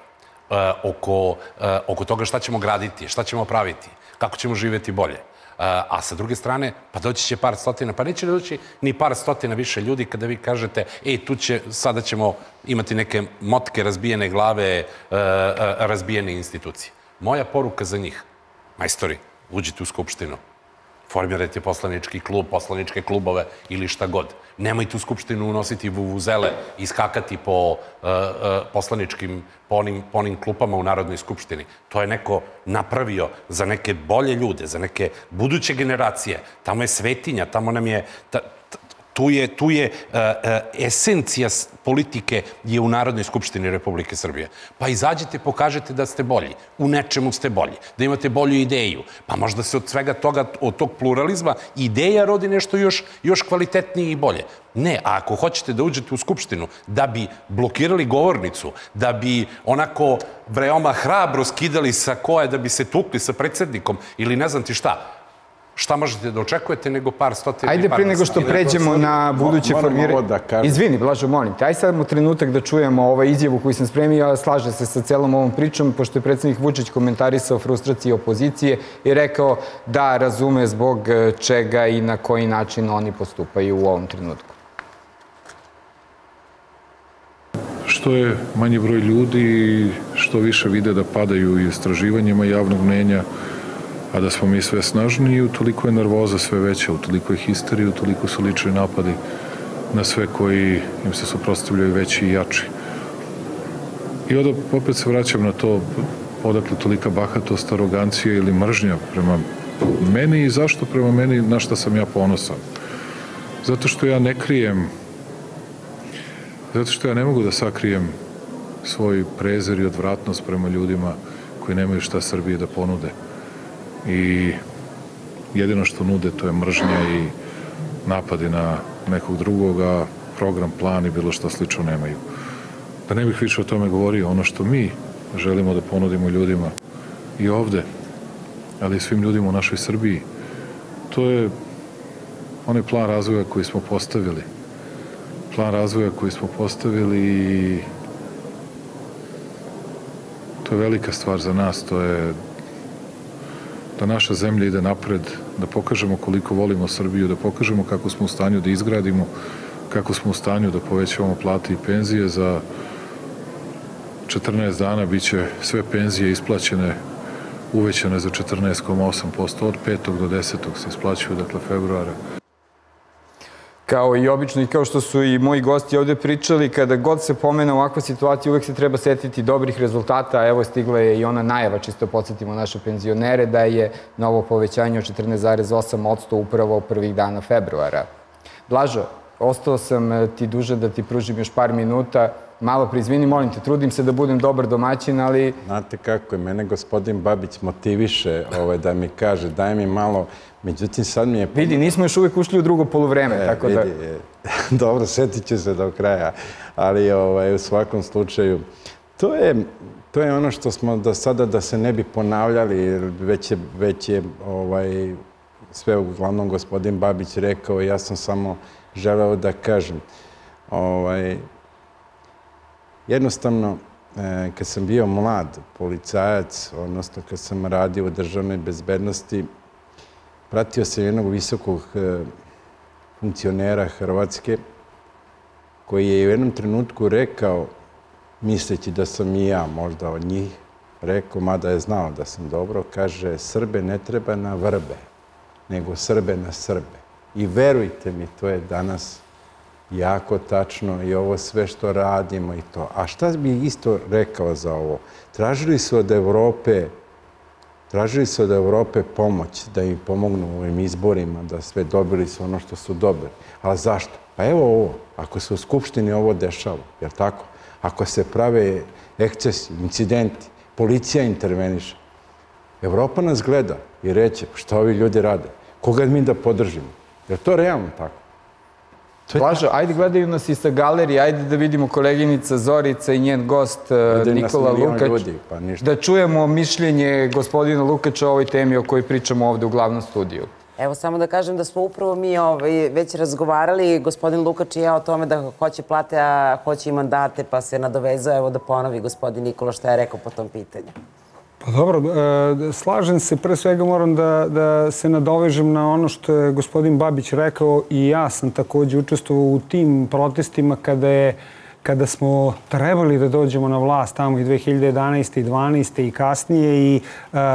oko, oko toga šta ćemo graditi, šta ćemo praviti, kako ćemo živjeti bolje. A sa druge strane, pa doći će par stotina, pa neće doći ni par stotina više ljudi kada vi kažete, ej, tu će, sada ćemo imati neke motke, razbijene glave, razbijene institucije. Moja poruka za njih, majstori, uđite u Skupštinu, formirajte poslanički klub, poslaničke klubove ili šta god. Nemojte u Skupštinu unositi vuvuzele i skakati po poslaničkim, po onim klupama u Narodnoj skupštini. To je neko napravio za neke bolje ljude, za neke buduće generacije. Tamo je svetinja, tamo nam je... Tu je, tu je uh, uh, esencija politike je u Narodnoj skupštini Republike Srbije. Pa izađite, pokažete da ste bolji. U nečemu ste bolji. Da imate bolju ideju. Pa možda se od svega toga, od tog pluralizma, ideja rodi nešto još, još kvalitetnije i bolje. Ne, a ako hoćete da uđete u skupštinu da bi blokirali govornicu, da bi onako veoma hrabro skidali sa koje, da bi se tukli sa predsjednikom ili ne znam ti šta, šta možete da očekujete nego par stotina i par... Ajde, prije nego što pređemo na buduće formiranje... Izvini, Blažo, molim te. Ajde sad mu trenutak da čujemo ovaj izjavu koju sam spremio, a slaže se sa celom ovom pričom, pošto je predsjednik Vučić komentarisao frustracije opozicije i rekao da razume zbog čega i na koji način oni postupaju u ovom trenutku. Što je manji broj ljudi, što više vide da padaju u istraživanjima javnog mnenja, a da smo mi sve snažniji, utoliko je nervoza sve veća, utoliko je histerija, utoliko su lični napadi na sve koji im se suprotstavljaju veći i jači. I onda opet se vraćam na to odakle tolika bahatost, arogancija ili mržnja prema meni i zašto prema meni, na šta sam ja ponosan. Zato što ja ne krijem, zato što ja ne mogu da sakrijem svoj prezir i odvratnost prema ljudima koji nemaju šta Srbiji da ponude. I jedino što nude to je mržnja i napadi na nekog drugog, a program, plan i bilo što slično nemaju. Da ne bih više o tome govorio, ono što mi želimo da ponudimo ljudima i ovde, ali i svim ljudima u našoj Srbiji, to je onaj plan razvoja koji smo postavili. Plan razvoja koji smo postavili i to je velika stvar za nas, to je da naša zemlja ide napred, da pokažemo koliko volimo Srbiju, da pokažemo kako smo u stanju da izgradimo, kako smo u stanju da povećavamo plate i penzije. Za četrnaest dana biće sve penzije isplaćene, uvećane za četrnaest zarez osam posto. Od petog do desetog se isplaćuju, dakle, februara. Kao i obično i kao što su i moji gosti ovde pričali, kada god se pomene ovakva situacija, uvek se treba setiti dobrih rezultata. Evo, stigla je i ona najava, čisto podsjetimo naše penzionere, da je novo povećanje od četrnaest zarez osam posto upravo prvih dana februara. Blažo, ostao sam ti duže da ti pružim još par minuta. Malo preizvini, molim te, trudim se da budem dobar domaćin, ali... Znate kako je, mene gospodin Babić motiviše da mi kaže, daj mi malo, međutim sad mi je... Vidi, nismo još uvijek ušli u drugo poluvreme, tako da... Dobro, setit ću se do kraja, ali u svakom slučaju, to je ono što smo do sada, da se ne bi ponavljali, već je sve uglavnom gospodin Babić rekao, ja sam samo želeo da kažem, jednostavno, kad sam bio mlad policajac, odnosno kad sam radio u državnoj bezbednosti, pratio sam jednog visokog funkcionera Hrvatske, koji je u jednom trenutku rekao, misleći da sam i ja možda od njih, rekao, mada je znao da sam dobro, kaže, Srbe ne treba na vrbe, nego Srbe na Srbe. I verujte mi, to je danas jako tačno i ovo sve što radimo i to. A šta bih isto rekao za ovo? Tražili su od Evrope, tražili su od Evrope pomoć da im pomognu u ovim izborima, da sve dobili su ono što su dobili. Ali zašto? Pa evo ovo, ako se u Skupštini ovo dešava, jer tako? Ako se prave ekscesi, incidenti, policija interveniše, Evropa nas gleda i reće, šta ovi ljudi rade? Koga mi da podržimo? Je to realno tako? Blažo, ajde gledaju nas i sa galerije, ajde da vidimo koleginica Zorica i njen gost Nikola Lukač, da čujemo mišljenje gospodina Lukača o ovoj temi o kojoj pričamo ovde u glavnom studiju. Evo, samo da kažem da smo upravo mi već razgovarali, gospodin Lukač i ja, o tome da hoće plate, a hoće i mandate, pa se nadovezao, evo da ponovi gospodin Nikola šta je rekao po tom pitanju. Pa dobro, slažem se, pre svega moram da se nadovežem na ono što je gospodin Babić rekao i ja sam također učestvovao u tim protestima kada smo trebali da dođemo na vlast tamo i dve hiljade jedanaeste. i dvanaeste. i kasnije i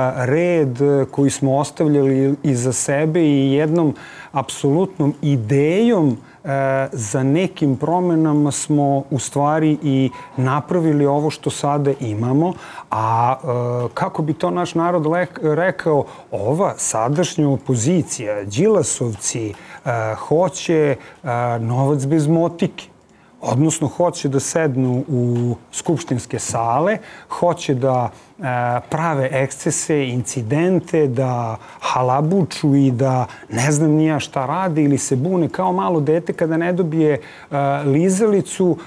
red koji smo ostavljali iza sebe i jednom apsolutnom idejom za nekim promenama smo u stvari i napravili ovo što sada imamo, a kako bi to naš narod rekao, ova sadašnja opozicija, Đilasovci, hoće novac bez motike. Odnosno, hoće da sednu u skupštinske sale, hoće da prave ekscese, incidente, da halabuču i da ne znam nija šta rade ili se bune kao malo dete kada ne dobije lizalicu,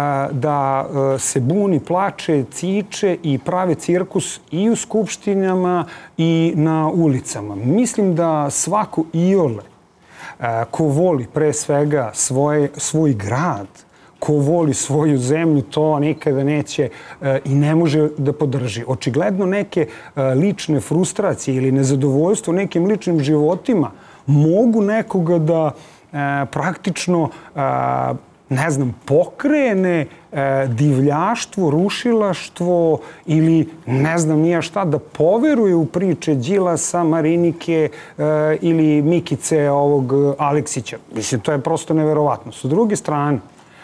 da se buni, plače, ciče i prave cirkus i u skupštinama i na ulicama. Mislim da svako iole ko voli pre svega svoj grad, ko voli svoju zemlju, to nikada neće i ne može da podrži. Očigledno neke lične frustracije ili nezadovoljstvo nekim ličnim životima mogu nekoga da praktično, ne znam, pokrene divljaštvo, rušilaštvo ili ne znam nija šta, da poveruje u priče Đilasa, Marinike ili Mikice ovog Aleksića. Mislim, to je prosto neverovatno. S druge strane,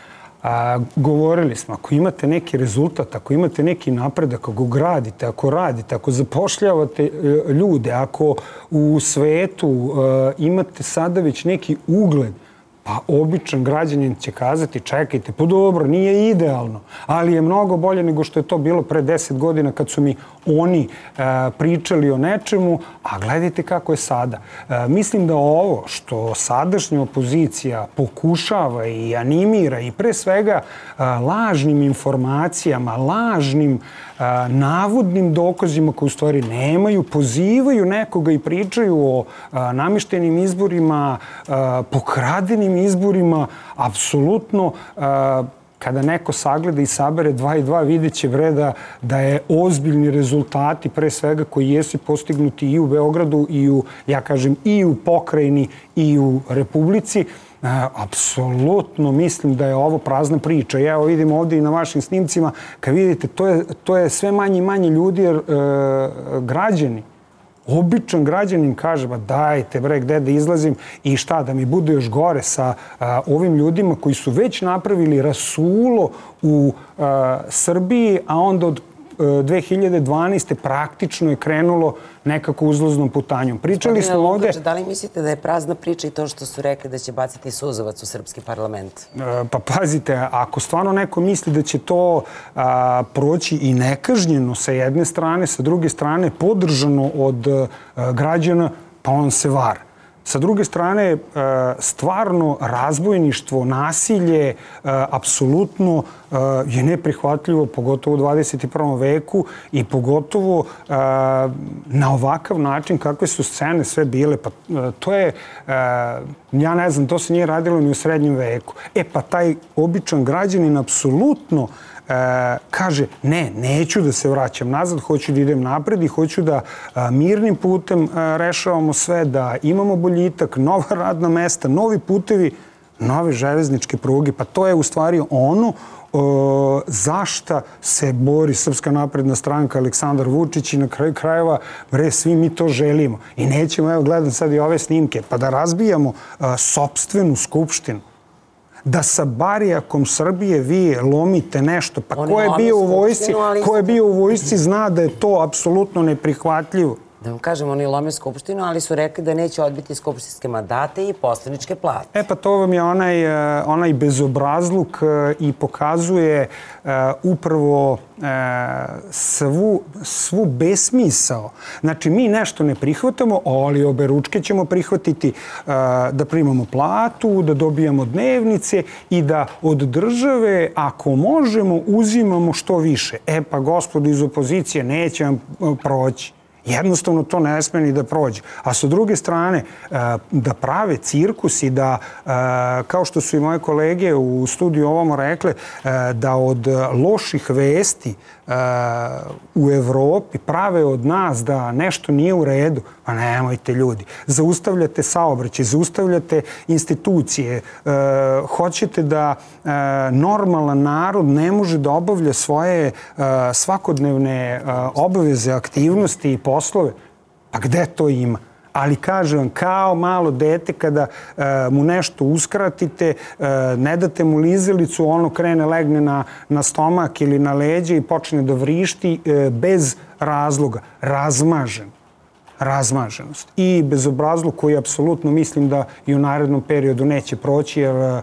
govorili smo, ako imate neki rezultat, ako imate neki napredak, ako gradite, ako radite, ako zapošljavate ljude, ako u svetu imate sada već neki ugled, pa običan građanin će kazati, čekajte, pa dobro, nije idealno, ali je mnogo bolje nego što je to bilo pre deset godina kad su mi oni pričali o nečemu, a gledajte kako je sada. Mislim da ovo što sadašnja opozicija pokušava i animira i pre svega lažnim informacijama, lažnim navodnim dokazima koji u stvari nemaju, pozivaju nekoga i pričaju o namještenim izborima, pokradenim izborima, apsolutno kada neko sagleda i sabere dva i dva, vidjet će vreda da je ozbiljni rezultati, pre svega koji jesu postignuti i u Beogradu, i u, ja kažem, i u pokrajini, i u Republici. Apsolutno mislim da je ovo prazna priča. Ja evo vidim ovdje i na vašim snimcima, kad vidite, to je, to je sve manje i manje ljudi, jer e, građani, običan građanin kaže, ba dajte bre, gde da izlazim i šta, da mi bude još gore sa a, ovim ljudima koji su već napravili rasulo u a, Srbiji, a onda od dve hiljade dvanaeste. praktično je krenulo nekako uzlaznom putanjom. Pričali smo ovdje... Da li mislite da je prazna priča i to što su rekli da će baciti suzovac u srpski parlament? Pa pazite, ako stvarno neko misli da će to a, proći i nekažnjeno sa jedne strane, sa druge strane podržano od a, građana, pa on se vara. Sa druge strane, stvarno razbojništvo, nasilje, apsolutno je neprihvatljivo, pogotovo u dvadeset i prvom veku i pogotovo na ovakav način kakve su scene sve bile. Pa to je, ja ne znam, to se nije radilo ni u srednjem veku. E pa taj običan građanin apsolutno kaže, ne, neću da se vraćam nazad, hoću da idem napred i hoću da mirnim putem rešavamo sve, da imamo boljitak, nova radna mesta, novi putevi, nove železničke pruge. Pa to je u stvari ono zašta se bori Srpska napredna stranka, Aleksandar Vučić, i na kraju krajeva, bre, svi mi to želimo. I nećemo, evo gledam sad i ove snimke, pa da razbijamo sopstvenu skupštinu. Da sa barijakom Srbije vi lomite nešto. Pa ko je bio u vojsci, ko je bio u vojsci zna da je to apsolutno neprihvatljivo. Da vam kažem, oni lome skupštinu, ali su rekli da neće odbiti skupštinske mandate i poslaničke plate. E pa to vam je onaj, onaj bezobrazluk i pokazuje upravo svu, svu besmisao. Znači, mi nešto ne prihvatamo, ali obe ručke ćemo prihvatiti da primamo platu, da dobijamo dnevnice i da od države, ako možemo, uzimamo što više. E pa, gospodo iz opozicije, neće vam proći. Jednostavno to ne sme ni da prođe. A sa druge strane, da prave cirkus i da, kao što su i moje kolege u studiju ovamo rekle, da od loših vesti u Evropi prave od nas da nešto nije u redu, pa nemojte ljudi. Zaustavljate saobraćaj, zaustavljate institucije, hoćete da normalan narod ne može da obavlja svoje svakodnevne obaveze, aktivnosti i poslove. Pa gde to ima? Ali kažem vam, kao malo dete kada mu nešto uskratite, ne date mu lizalicu, ono krene, legne na, na stomak ili na leđe i počne da vrišti bez razloga. Razmažen. Razmaženost. I bezobrazluk koji apsolutno mislim da i u narednom periodu neće proći, jer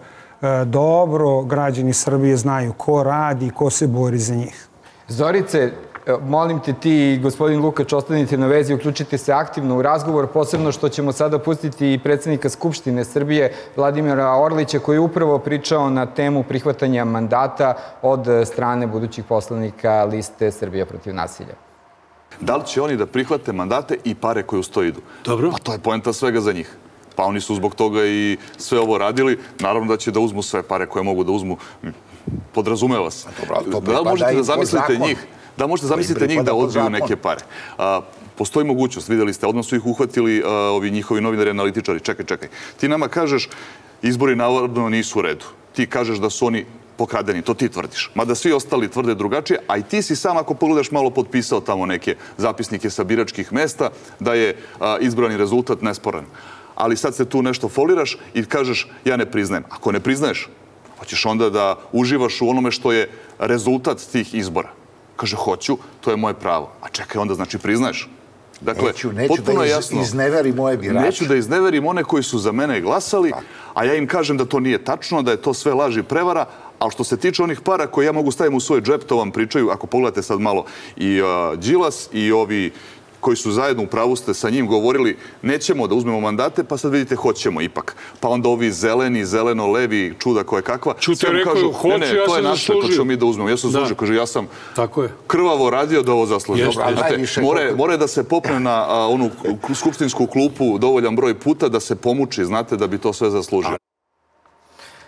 dobro građani Srbije znaju ko radi i ko se bori za njih. Zorice, molim te ti i gospodin Lukač ostanite na vezi, uključite se aktivno u razgovor, posebno što ćemo sada pustiti i predsjednika Skupštine Srbije, Vladimira Orlića, koji je upravo pričao na temu prihvatanja mandata od strane budućih poslanika liste Srbija protiv nasilja. Da li će oni da prihvate mandate i pare koje uz to idu? Dobro. Pa to je poenta svega za njih. Pa oni su zbog toga i sve ovo radili. Naravno da će da uzmu sve pare koje mogu da uzmu. Podrazumeva se. Da li možete da zamislite njih? Da možete zamislite njih da odbiju neke pare. Postoji mogućnost, vidjeli ste, odmah su ih uhvatili ovi njihovi novinari, analitičari. Čekaj, čekaj. Ti nama kažeš, izbori navodno nisu u redu. Ti kažeš da su oni pokradeni, to ti tvrdiš. Mada svi ostali tvrde drugačije, a i ti si sam, ako pogledaš, malo potpisao tamo neke zapisnike sa biračkih mesta, da je izbrani rezultat nesporan. Ali sad se tu nešto foliraš i kažeš, ja ne priznajem. Ako ne priznaješ, hoćeš onda da uživaš u onome što je rezultat tih izbora. Kaže, hoću, to je moje pravo. A čekaj, onda znači priznaješ. Dakle, neću, neću da iz, izneverim moje birače. Neću da izneverim one koji su za mene glasali, a ja im kažem da to nije tačno, da je to sve laž i prevara, ali što se tiče onih para koje ja mogu staviti u svoj džep, to vam pričaju, ako pogledate sad malo, i uh, Đilas i ovi koji su zajedno, u pravu ste sa njim, govorili nećemo da uzmemo mandate, pa sad vidite hoćemo ipak. Pa onda ovi zeleni, zeleno-levi, čuda koje kakva. Čute, rekao, hoću, ja sam zaslužio. To ćemo mi da uzmemo. Ja sam zaslužio, kaže, ja sam krvavo radio da ovo zaslužio. More da se popne na onu skupštinsku klupu dovoljan broj puta, da se pomuči, znate, da bi to sve zaslužio.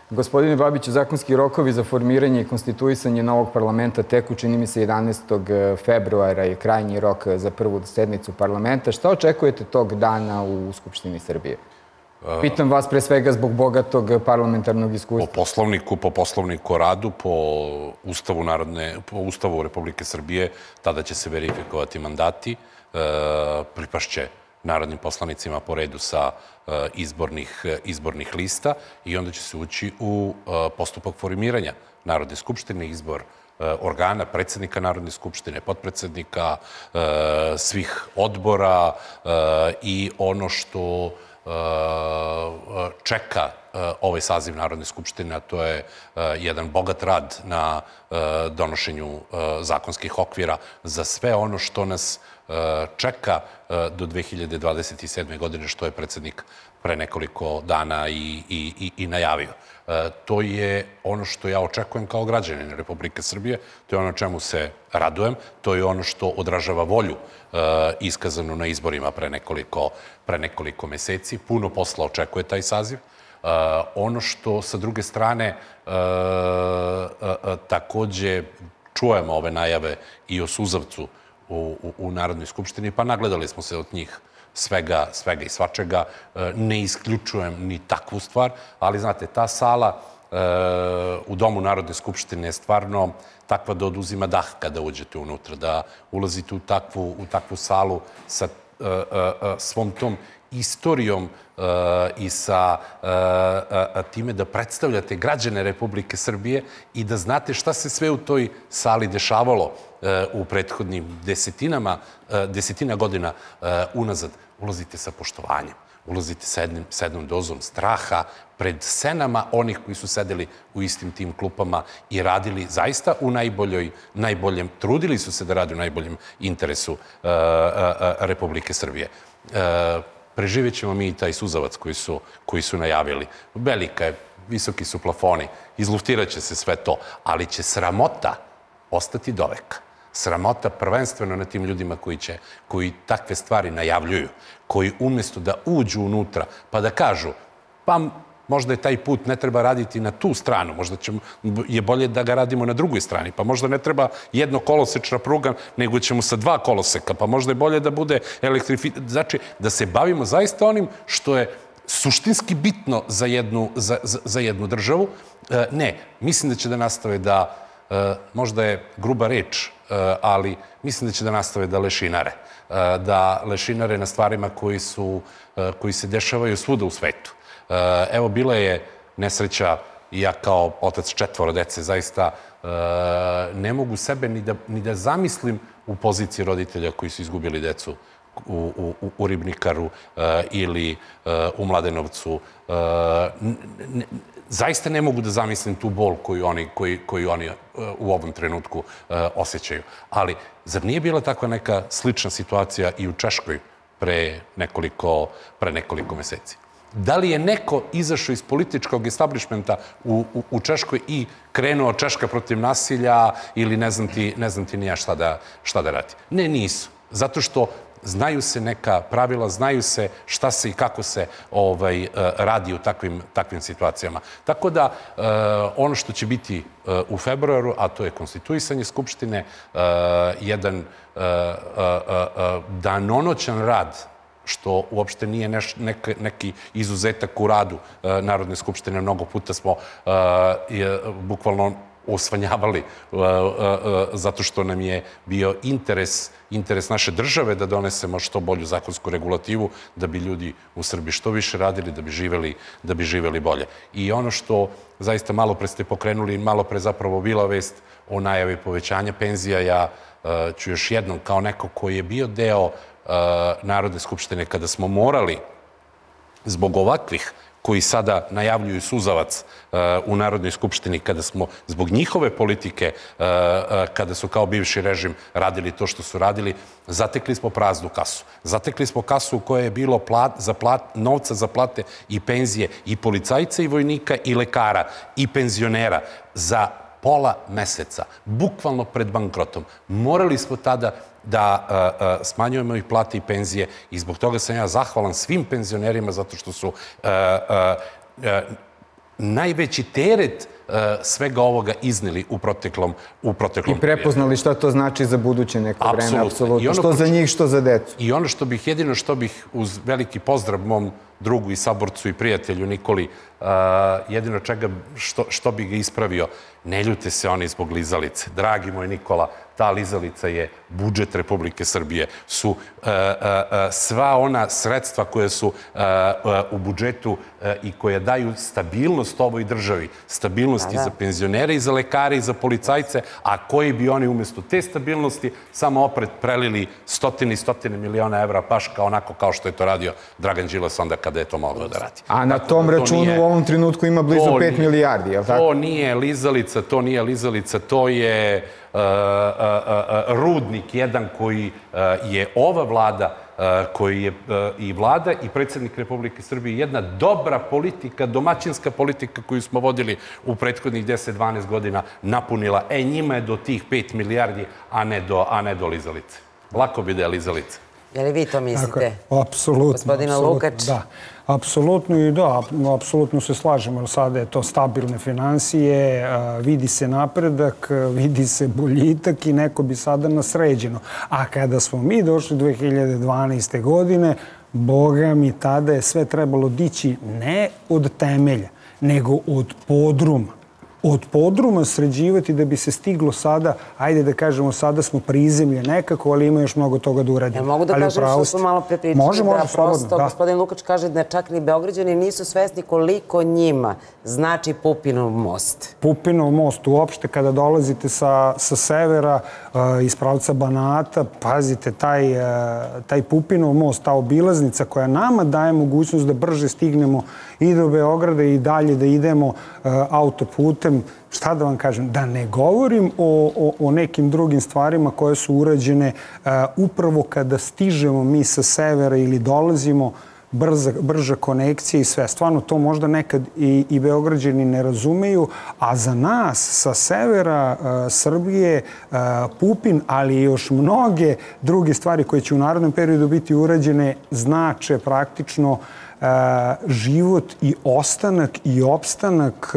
Gospodine Babiću, zakonski rokovi za formiranje i konstituisanje novog parlamenta teku, čini mi se, jedanaestog februara je krajnji rok za prvu sednicu parlamenta. Šta očekujete tog dana u Skupštini Srbije? Pitam vas pre svega zbog bogatog parlamentarnog iskustva. Po poslovniku, po poslovniku o radu, po Ustavu Narodne, po Ustavu Republike Srbije, tada će se verifikovati mandati, pripašće narodnim poslanicima po redu sa izbornih, izbornih lista i onda će se ući u postupak formiranja Narodne skupštine, izbor organa, predsjednika Narodne skupštine, potpredsjednika, svih odbora i ono što čeka ovaj saziv Narodne skupštine, a to je jedan bogat rad na donošenju zakonskih okvira za sve ono što nas čeka do dve hiljade dvadeset sedme. godine, što je predsjednik pre nekoliko dana i, i, i najavio. To je ono što ja očekujem kao građanin Republike Srbije, to je ono čemu se radujem, to je ono što odražava volju iskazanu na izborima pre nekoliko, pre nekoliko meseci. Puno posla očekuje taj saziv. Ono što sa druge strane takođe čujemo ove najave i o suzavcu u, u, u Narodnoj skupštini, pa nagledali smo se od njih svega, svega i svačega. Ne isključujem ni takvu stvar, ali znate, ta sala u Domu Narodne skupštine je stvarno takva da oduzima dah kada uđete unutra, da ulazite u takvu, u takvu salu sa svom tom istorijom i sa time da predstavljate građane Republike Srbije i da znate šta se sve u toj sali dešavalo u prethodnim desetinama, desetina godina unazad. Ulazite sa poštovanjem, ulazite sa, jednim, sa jednom dozom straha pred scenama onih koji su sedeli u istim tim klupama i radili zaista u najboljoj, najboljem, trudili su se da rade u najboljem interesu Republike Srbije. Preživjet ćemo mi i taj suzavac koji su, koji su najavili. Velika je, visoki su plafoni, izluftirat će se sve to, ali će sramota ostati doveka. Sramota prvenstveno na tim ljudima koji će, koji takve stvari najavljuju, koji umjesto da uđu unutra pa da kažu, pa možda je taj put ne treba raditi na tu stranu, možda ćemo, je bolje da ga radimo na drugoj strani, pa možda ne treba jedno kolosečna pruga, nego ćemo sa dva koloseka, pa možda je bolje da bude elektrificirano. Znači, da se bavimo zaista onim što je suštinski bitno za jednu, za, za, za jednu državu. Ne, mislim da će da nastave da, možda je gruba reč, ali mislim da će da nastave da lešinare. Da lešinare na stvarima koji, su, koji se dešavaju svuda u svetu. Evo, bila je nesreća i ja kao otac četvoro dece zaista ne mogu sebe ni da, ni da zamislim u poziciji roditelja koji su izgubili decu u, u, u Ribnikaru ili u Mladenovcu. Zaista ne mogu da zamislim tu bol koju oni, koji, koju oni u ovom trenutku osjećaju. Ali, zar nije bila takva neka slična situacija i u Češkoj pre nekoliko, pre nekoliko meseci? Da li je neko izašao iz političkog establishmenta u, u, u Češkoj i krenuo Češka protiv nasilja ili ne znam ti, ne znam ti nija šta da, šta da radi? Ne, nisu. Zato što znaju se neka pravila, znaju se šta se i kako se ovaj, radi u takvim, takvim situacijama. Tako da, ono što će biti u februaru, a to je konstituisanje Skupštine, jedan danonoćan rad, što uopšte nije neš, nek, neki izuzetak u radu Narodne skupštine. Mnogo puta smo je, bukvalno osvanjavali zato što nam je bio interes, interes naše države da donesemo što bolju zakonsku regulativu, da bi ljudi u Srbiji što više radili, da bi živeli, da bi živeli bolje. I ono što zaista malo pre ste pokrenuli, malo pre zapravo bila vest o najavi povećanja penzija, ja ću još jednom kao neko koji je bio deo Narodne skupštine kada smo morali zbog ovakvih koji sada najavljuju suzavac u Narodnoj skupštini, kada smo zbog njihove politike, kada su kao bivši režim radili to što su radili, zatekli smo praznu kasu. Zatekli smo kasu u kojoj je bilo plat, za plat, novca za plate i penzije i policajca i vojnika i lekara i penzionera za pola meseca, bukvalno pred bankrotom. Morali smo tada da uh, uh, smanjujemo ih plate i penzije i zbog toga sam ja zahvalan svim penzionerima zato što su uh, uh, uh, najveći teret svega ovoga izneli u proteklom I prepoznali šta to znači za buduće neko vreme, apsolutno. Što za njih, što za decu. I ono što bih, jedino što bih uz veliki pozdrav mom drugu i saborcu i prijatelju Nikoli, jedino čega što bih ga ispravio, ne ljute se oni zbog lizalice. Dragi moj Nikola, ta lizalica je budžet Republike Srbije. Su sva ona sredstva koje su u budžetu i koje daju stabilnost ovoj državi. Stabilnost i za penzionere, i za lekare, i za policajce, a koji bi oni umjesto te stabilnosti samo opet prelili stotine i stotine miliona evra paška, onako kao što je to radio Dragan Đilas onda kada je to mogao da radi. A na tom računu u ovom trenutku ima blizu pet milijardi, je li tako? To nije lizalica, to nije lizalica, to je rudnik jedan koji je ova vlada, koji je i vlada i predsjednik Republike Srbije, jedna dobra politika, domaćinska politika koju smo vodili u prethodnih deset do dvanaest godina napunila. E, njima je do tih pet milijardi, a ne do lizalice. Lako bi da je lizalica. Je li vi to mislite? Apsolutno. Gospodina Lukač? Da, apsolutno i da, apsolutno se slažemo, jer sada je to stabilne financije, vidi se napredak, vidi se boljitak i neko bi sada nasređeno. A kada smo mi došli dve hiljade dvanaeste. godine, boga mi, tada je sve trebalo dići ne od temelja, nego od podruma. Od podruma sređivati da bi se stiglo sada, ajde da kažemo sada smo prizemlje nekako, ali ima još mnogo toga da uradimo. Ja mogu da kažem što smo malo pre pričali, da prosto gospodin Lukač kaže da čak ni Beograđani nisu svesni koliko njima znači Pupinov most. Pupinov most, uopšte kada dolazite sa severa, iz pravca Banata, pazite, taj Pupinov most, ta obilaznica koja nama daje mogućnost da brže stignemo i do Beograda i dalje da idemo autoputem, šta da vam kažem, da ne govorim o nekim drugim stvarima koje su urađene upravo kada stižemo mi sa severa ili dolazimo, brža konekcija i sve. Stvarno to možda nekad i Beograđani ne razumeju, a za nas sa severa Srbije Pupin, ali i još mnoge druge stvari koje će u narednom periodu biti urađene znače praktično život i ostanak i opstanak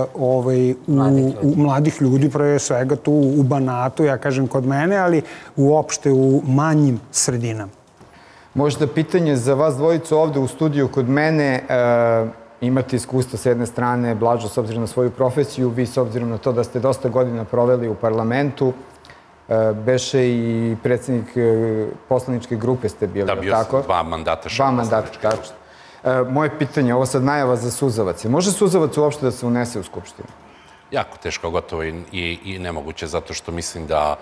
mladih ljudi, pre svega tu u Banatu, ja kažem kod mene, ali uopšte u manjim sredinama. Možda pitanje za vas dvojicu ovde u studiju kod mene. Imate iskustva s jedne strane, Blažo, s obzirom na svoju profesiju, vi s obzirom na to da ste dosta godina proveli u parlamentu, beše i predsjednik poslaničke grupe ste bili, tako? Da, bio sam dva mandata. Dva mandata, tako. Moje pitanje, ovo sad najava za suzavac. Može suzavac uopšte da se unese u Skupštinu? Jako teško, gotovo i nemoguće, zato što mislim da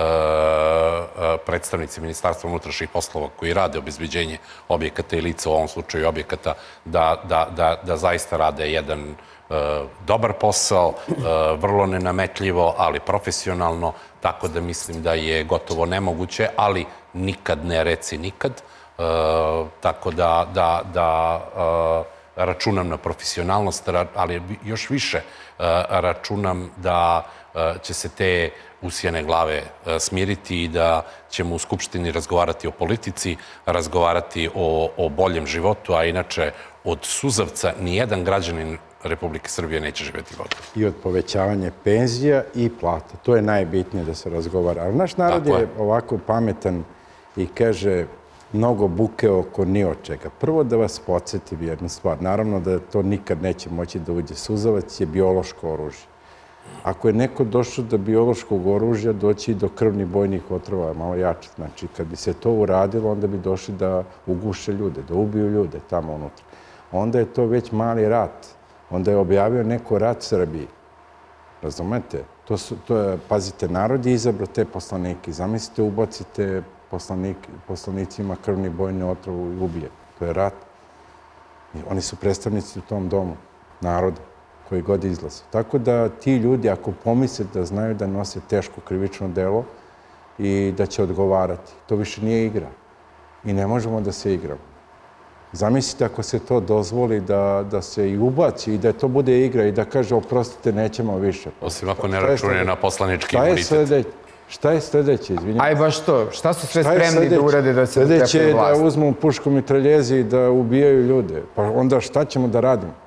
predstavnici Ministarstva unutrašnjih poslova koji rade obezbeđenje objekata i lica, u ovom slučaju objekata, da zaista rade jedan dobar posao, vrlo nenametljivo, ali profesionalno, tako da mislim da je gotovo nemoguće, ali nikad ne reci nikad. Tako da računam na profesionalnost, ali još više računam da će se te usijane glave smiriti i da ćemo u Skupštini razgovarati o politici, razgovarati o boljem životu, a inače od suzavca nijedan građanin Republike Srbije neće živjeti bolje. I od povećavanja penzija i plata. To je najbitnije da se razgovara. Ali naš narod je ovako pametan i kaže mnogo buke oko ni od čega. Prvo da vas podsjetim jednu stvar. Naravno da to nikad neće moći da uđe. Suzavac je biološko oružje. Ako je neko došao do biološkog oružja, doći i do krvnih bojnih otrova, malo jače. Znači, kad bi se to uradilo, onda bi došli da uguše ljude, da ubiju ljude tamo unutra. Onda je to već mali rat. Onda je objavio neko rat Srbiji. Razumete? To je, pazite, narod je izabrao te poslanike. Zamislite, ubacite poslanicima krvni bojni otrov i ubije. To je rat. Oni su predstavnici u tom domu, naroda, koji god izlaze. Tako da ti ljudi, ako pomisle da znaju da nose teško krivično delo i da će odgovarati, to više nije igra. I ne možemo da se igramo. Zamislite ako se to dozvoli da se i ubaci i da to bude igra i da kaže oprostite, nećemo više. Osim ako ne račune na poslanički imunitet. Šta je sljedeće, izvinjam? Aj baš to, šta su sve spremni da urade da se dotepe vlast? Sljedeće je da uzmu pušku mitraljezi i da ubijaju ljude. Pa onda šta ćemo da radimo?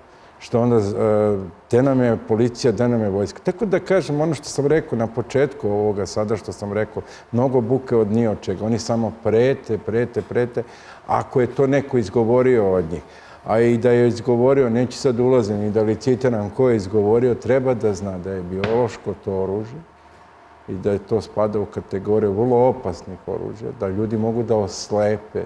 što onda gde nam je policija, gde nam je vojska. Tako da kažem, ono što sam rekao na početku ovoga sada što sam rekao, mnogo buke od ni od čega. Oni samo prete, prete, prete, ako je to neko izgovorio od njih. A i da je izgovorio, neće sad ulazim i da licitiram ko je izgovorio, treba da zna da je biološko to oružje i da je to spada u kategoriju vrlo opasnih oružja, da ljudi mogu da oslepe,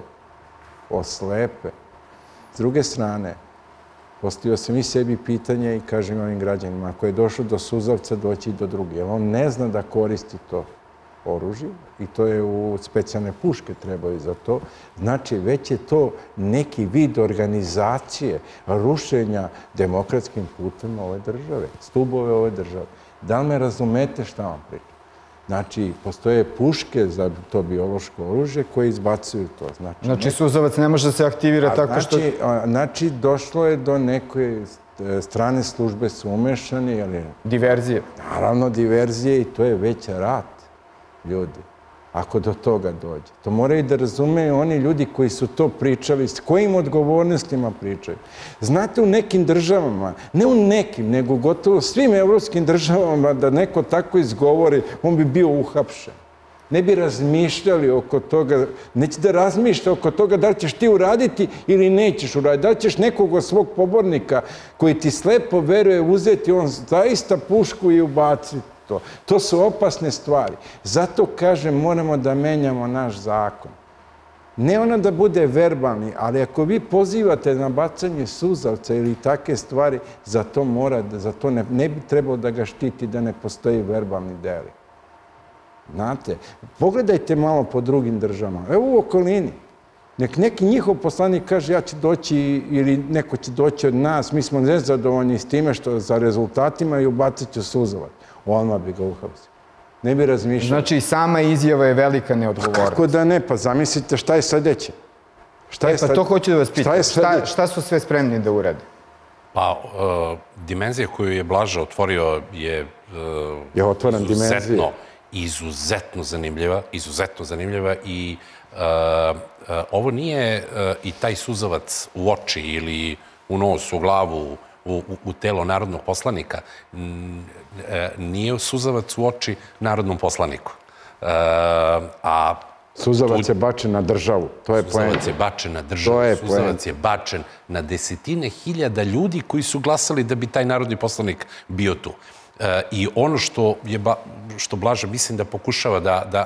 oslepe. S druge strane, postavio sam i sebi pitanje i kažem ovim građanima, ako je došlo do suzavca, doći i do druge. Jer on ne zna da koristi to oružje i to je u specijalne puške trebaju za to. Znači, već je to neki vid organizacije rušenja demokratskim putem ove države, stubove ove države. Da li me razumete šta vam pričam? Znači, postoje puške za to biološko oružje koje izbacuju to. Znači, suzavac ne može da se aktivira tako što... Znači, došlo je do neke strane službe su umešani. Diverzije. Naravno, diverzije i to je već rat, ljudi, ako do toga dođe. To moraju da razumeju oni ljudi koji su to pričali, s kojim odgovornostima pričaju. Znate, u nekim državama, ne u nekim, nego gotovo svim evropskim državama, da neko tako izgovori, on bi bio uhapšen. Ne bi razmišljali oko toga, neće da razmišlja oko toga da li ćeš ti uraditi ili nećeš uraditi, da li ćeš nekog od svog pobornika koji ti slepo veruje uzeti, on zaista pušku i ubaciti. To. To su opasne stvari. Zato, kažem, moramo da menjamo naš zakon. Ne ono da bude verbalni, ali ako vi pozivate na bacanje suzavca ili takve stvari, za to mora, za to ne, ne bi trebalo da ga štiti da ne postoji verbalni deli. Znate, pogledajte malo po drugim državama. Evo u okolini. Nek neki njihov poslanik kaže ja ću doći ili neko će doći od nas, mi smo nezadovoljni s time što za rezultatima i ubacit ću suzavac. Odmah bi ga uhapsio. Ne bi razmišljao. Znači, i sama izjava je velika neodgovornost. Kako da ne? Pa zamislite šta je sledeće. E, pa to hoću da vas pitam. Šta su sve spremni da urade? Pa, dimenzija koju je Blaža otvorio je izuzetno, izuzetno zanimljiva, izuzetno zanimljiva i ovo nije i taj suzavac u oči ili u nos, u glavu, u telo narodnog poslanika, nije suzavac u oči narodnom poslaniku. Suzavac je bačen na državu, to je poenta. Suzavac je bačen na državu, suzavac je bačen na desetine hiljada ljudi koji su glasali da bi taj narodni poslanik bio tu. I ono što Blaža mislim da pokušava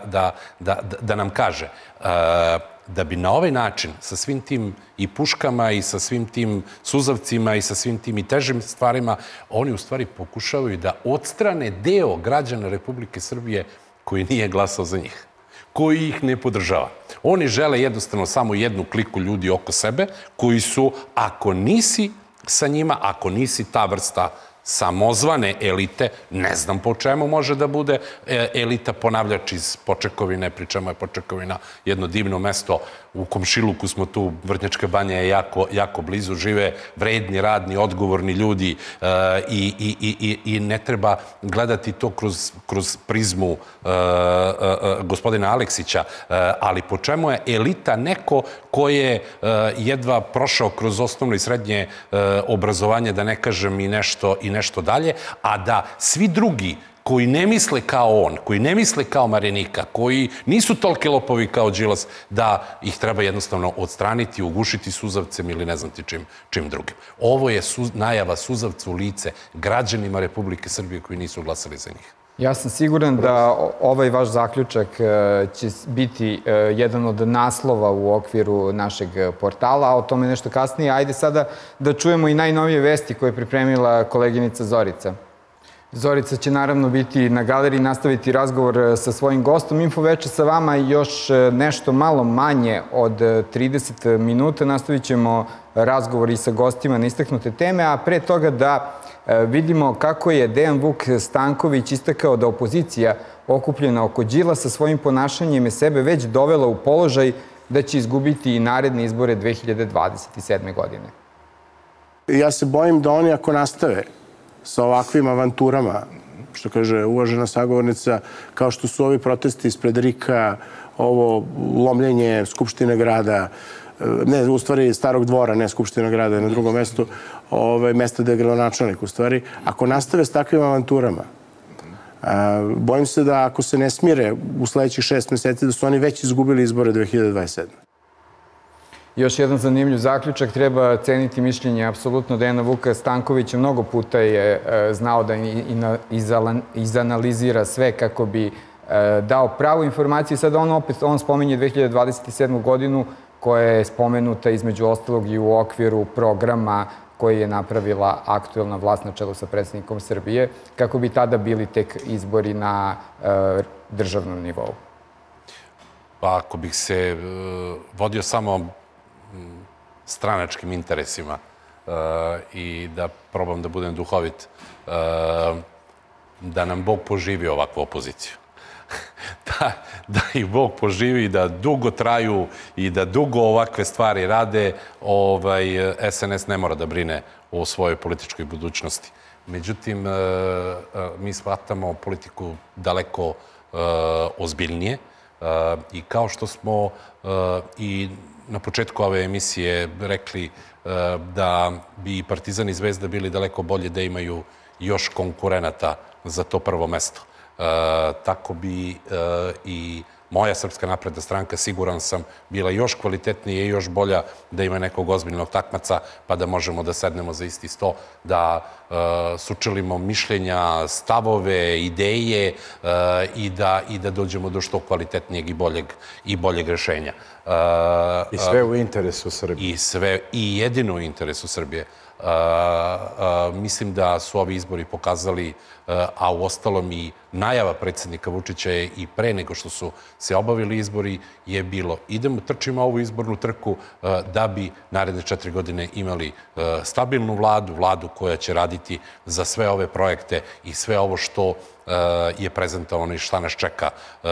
da nam kaže, da bi na ovaj način, sa svim tim i puškama i sa svim tim suzavcima i sa svim tim i težim stvarima, oni u stvari pokušavaju da odstrane deo građana Republike Srbije koji nije glasao za njih, koji ih ne podržava. Oni žele jednostavno samo jednu kliku ljudi oko sebe, koji su, ako nisi sa njima, ako nisi ta vrsta samozvane elite, ne znam po čemu može da bude elita ponavljač iz Počekovine, pri čemu je Počekovina jedno divno mesto, u komšiluku smo tu, Vrnjačka banja je jako blizu, žive vredni, radni, odgovorni ljudi i ne treba gledati to kroz prizmu gospodina Aleksića, ali po čemu je elita neko ko je jedva prošao kroz osnovno i srednje obrazovanje, da ne kažem i nešto i nešto dalje, a da svi drugi koji ne misle kao on, koji ne misle kao Marinika, koji nisu tolike lopovi kao Đilas, da ih treba jednostavno odstraniti, ugušiti suzavcem ili ne znam ti čim drugim. Ovo je najava suzavca u lice građanima Republike Srbije koji nisu glasali za njih. Ja sam siguran da ovaj vaš zaključak će biti jedan od naslova u okviru našeg portala, a o tome nešto kasnije. Ajde sada da čujemo i najnovije vesti koje je pripremila koleginica Zorica. Zorica će naravno biti na galeriji, nastaviti razgovor sa svojim gostom. Infoveče sa vama još nešto malo manje od trideset minuta. Nastavit ćemo razgovor i sa gostima na istaknute teme, a pre toga da vidimo kako je Dejan Vuk Stanković istakao da opozicija okupljena oko Đilasa svojim ponašanjem je sebe već dovela u položaj da će izgubiti i naredne izbore dve hiljade dvadeset sedme. godine. Ja se bojim da oni ako nastave sa ovakvim avanturama, što kaže uvažena sagovornica, kao što su ovi protesti ispred R I K-a, ovo lomljenje Skupštine grada, ne, u stvari Starog dvora, ne Skupština grada, na drugom mestu, mesta da je gradonačelnik, u stvari, ako nastave s takvim avanturama, bojim se da ako se ne smire u sledećih šest meseci, da su oni već izgubili izbore dve hiljade dvadeset sedme. Još jedan zanimljiv zaključak, treba ceniti mišljenje apsolutno Dejana Vuka Stankovića. Mnogo puta je znao da izanalizira sve kako bi dao pravu informaciju. Sada on opet, on spominje dve hiljade dvadeset sedmu godinu koja je spomenuta između ostalog i u okviru programa koji je napravila aktuelna vlast na čelu sa predsjednikom Srbije, kako bi tada bili tek izbori na državnom nivou. Pa ako bih se vodio samo stranačkim interesima i da probam da budem duhovit, da nam Bog poživi ovakvu opoziciju. Da ih Bog poživi, da dugo traju i da dugo ovakve stvari rade, S N S ne mora da brine o svojoj političkoj budućnosti. Međutim, mi shvatamo politiku daleko ozbiljnije i kao što smo i na početku ove emisije rekli da bi i Partizan i Zvezda bili daleko bolje da imaju još konkurenata za to prvo mesto. Tako bi i moja Srpska napredna stranka, siguran sam, bila još kvalitetnija i još bolja da ima nekog ozbiljnog takmaca, pa da možemo da sednemo za isti sto, da sučelimo mišljenja, stavove, ideje i da dođemo do što kvalitetnijeg i boljeg rešenja. I sve u interesu Srbije. I sve, i jedino u interesu Srbije. Mislim da su ovi izbori pokazali, a u ostalom i najava predsjednika Vučića je i pre nego što su se obavili izbori, je bilo idemo, trčimo ovu izbornu trku da bi naredne četiri godine imali stabilnu vladu, vladu koja će raditi za sve ove projekte i sve ovo što je prezentovano i šta nas čeka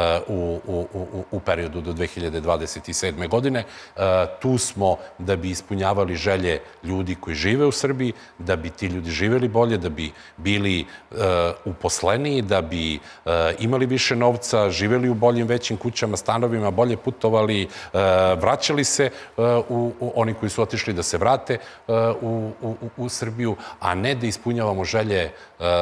u periodu do dve hiljade dvadeset sedme godine. Tu smo da bi ispunjavali želje ljudi koji žive u Srbiji, da bi ti ljudi živeli bolje, da bi bili uposleniji, da bi imali više novca, živeli u boljim većim kućama, stanovima, bolje putovali, vraćali se, oni koji su otišli da se vrate u Srbiju, a ne da ispunjavamo želje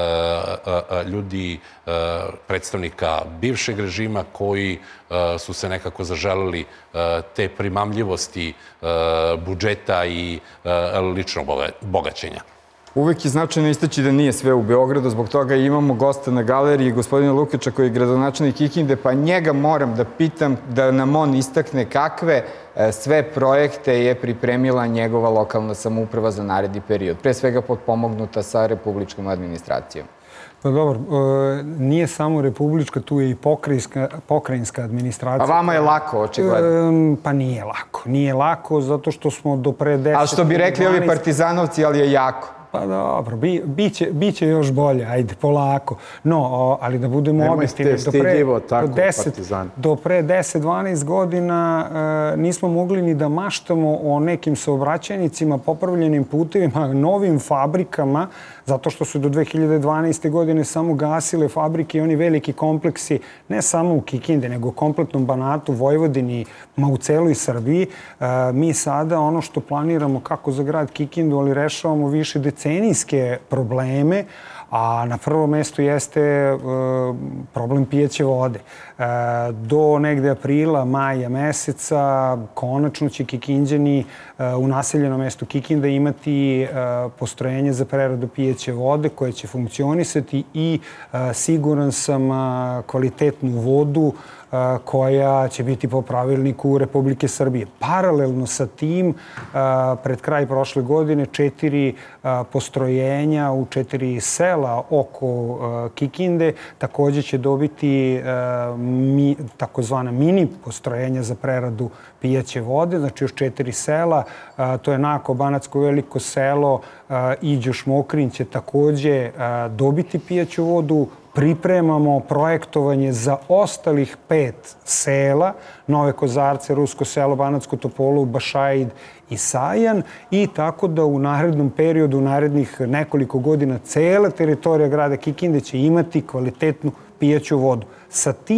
ljudi, predstavnika bivšeg režima koji su se nekako zaželeli te primamljivosti budžeta i ličnog bogaćenja. Uvek je značajno istaći da nije sve u Beogradu, zbog toga imamo gosta na galeriji, gospodina Lukača koji je gradonačelnik Kikinde, pa njega moram da pitam da nam on istakne kakve sve projekte je pripremila njegova lokalna samouprava za naredni period, pre svega potpomognuta sa republičkom administracijom. Pa dobro, nije samo republička, tu je i pokrajinska administracija. A vama je lako, očigledno? Pa nije lako. Nije lako zato što smo do pre deset... Ali što bi rekli ovi partizanovci, ali je jako. Pa dobro, bit će još bolje, ajde, polako. No, ali da budemo objektivni, do pre deset dvanaest godina nismo mogli ni da maštamo o nekim saobraćajnicima, popravljenim putevima, novim fabrikama, zato što su do dve hiljade dvanaeste. godine samo gasile fabrike i oni veliki kompleksi, ne samo u Kikindi, nego u kompletnom Banatu, Vojvodini, ma u celoj Srbiji. Mi sada ono što planiramo kako za grad Kikindu, ali rešavamo više decenijske probleme, a na prvom mestu jeste problem pijeće vode. Do negde aprila, maja meseca, konačno će Kikinđani u naseljenom mestu Kikinda imati postrojenje za preradu pijeće vode koje će funkcionisati i siguran sam kvalitetnu vodu koja će biti po pravilniku Republike Srbije. Paralelno sa tim, pred kraj prošle godine, četiri postrojenja u četiri sela oko Kikinde također će dobiti takozvana mini postrojenja za preradu pijeće vode, znači još četiri sela, to je Nako, Banatsko Veliko selo i Đušmokrin će također dobiti pijeću vodu. Pripremamo projektovanje za ostalih pet sela, Nove Kozarce, Rusko selo, Banatsko Topolu, Bašaid i Sajan, i tako da u narednom periodu, u narednih nekoliko godina, cela teritorija grada Kikinde će imati kvalitetnu pijeću vodu. Sa tim